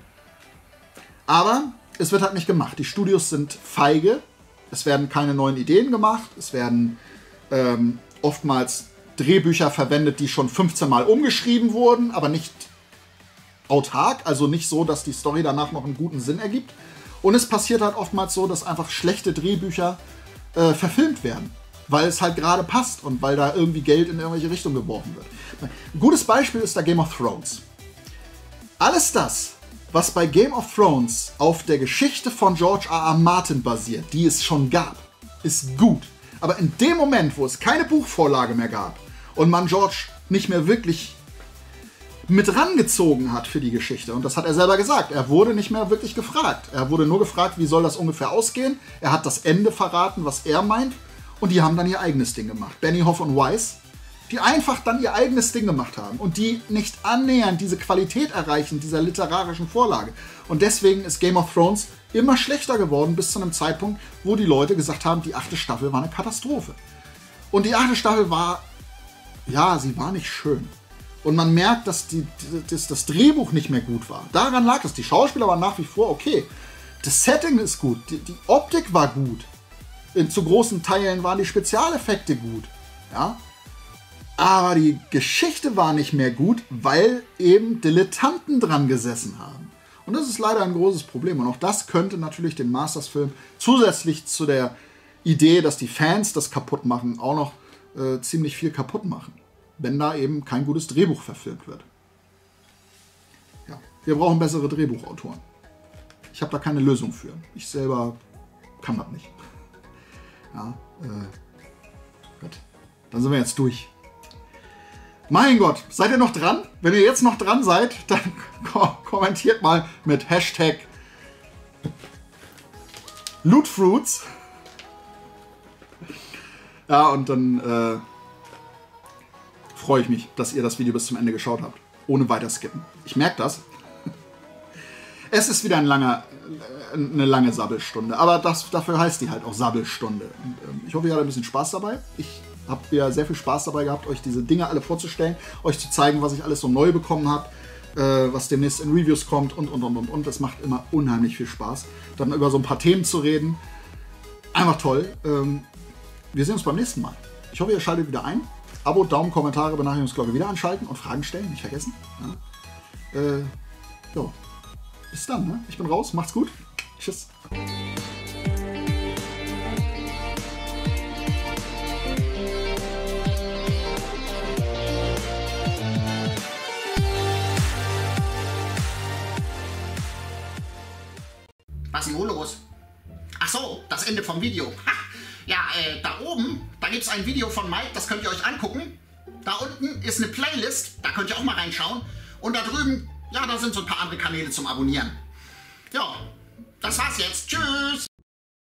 Aber es wird halt nicht gemacht. Die Studios sind feige, es werden keine neuen Ideen gemacht, es werden ähm, oftmals Drehbücher verwendet, die schon fünfzehn Mal umgeschrieben wurden, aber nicht autark, also nicht so, dass die Story danach noch einen guten Sinn ergibt. Und es passiert halt oftmals so, dass einfach schlechte Drehbücher äh, verfilmt werden, weil es halt gerade passt und weil da irgendwie Geld in irgendwelche Richtungen geworfen wird. Ein gutes Beispiel ist da Game of Thrones. Alles das, was bei Game of Thrones auf der Geschichte von George R R. Martin basiert, die es schon gab, ist gut. Aber in dem Moment, wo es keine Buchvorlage mehr gab und man George nicht mehr wirklich mit rangezogen hat für die Geschichte, und das hat er selber gesagt, er wurde nicht mehr wirklich gefragt. Er wurde nur gefragt, wie soll das ungefähr ausgehen. Er hat das Ende verraten, was er meint, und die haben dann ihr eigenes Ding gemacht. Benioff und Weiss, die einfach dann ihr eigenes Ding gemacht haben und die nicht annähernd diese Qualität erreichen dieser literarischen Vorlage. Und deswegen ist Game of Thrones immer schlechter geworden bis zu einem Zeitpunkt, wo die Leute gesagt haben, die achte Staffel war eine Katastrophe. Und die achte Staffel war, ja, sie war nicht schön. Und man merkt, dass die, dass das Drehbuch nicht mehr gut war. Daran lag es. Die Schauspieler waren nach wie vor okay. Das Setting ist gut. Die, die Optik war gut. In zu großen Teilen waren die Spezialeffekte gut. Ja? Aber die Geschichte war nicht mehr gut, weil eben Dilettanten dran gesessen haben. Und das ist leider ein großes Problem. Und auch das könnte natürlich den Masters-Film zusätzlich zu der Idee, dass die Fans das kaputt machen, auch noch äh, ziemlich viel kaputt machen. Wenn da eben kein gutes Drehbuch verfilmt wird. Ja, wir brauchen bessere Drehbuchautoren. Ich habe da keine Lösung für. Ich selber kann das nicht. Ja, äh, gut. Dann sind wir jetzt durch. Mein Gott, seid ihr noch dran? Wenn ihr jetzt noch dran seid, dann ko kommentiert mal mit Hashtag Lootfruits. Ja, und dann äh, freue ich mich, dass ihr das Video bis zum Ende geschaut habt. Ohne weiter skippen. Ich merke das. Es ist wieder ein langer, eine lange Sabbelstunde. Aber das, dafür heißt die halt auch Sabbelstunde. Und, ähm, ich hoffe, ihr hattet ein bisschen Spaß dabei. Ich habe ja sehr viel Spaß dabei gehabt, euch diese Dinge alle vorzustellen, euch zu zeigen, was ich alles so neu bekommen habe, äh, was demnächst in Reviews kommt und, und, und, und, und. Das macht immer unheimlich viel Spaß, dann über so ein paar Themen zu reden. Einfach toll. Ähm, wir sehen uns beim nächsten Mal. Ich hoffe, ihr schaltet wieder ein. Abo, Daumen, Kommentare, Benachrichtigungsglocke wieder anschalten und Fragen stellen, nicht vergessen. Ja. Äh, jo. Bis dann, ne? Ich bin raus, macht's gut. Tschüss. Was ist denn los? Ach so, das Ende vom Video. Ha. Ja, äh, da oben, da gibt es ein Video von Mike, das könnt ihr euch angucken. Da unten ist eine Playlist, da könnt ihr auch mal reinschauen. Und da drüben, ja, da sind so ein paar andere Kanäle zum Abonnieren. Ja, das war's jetzt. Tschüss!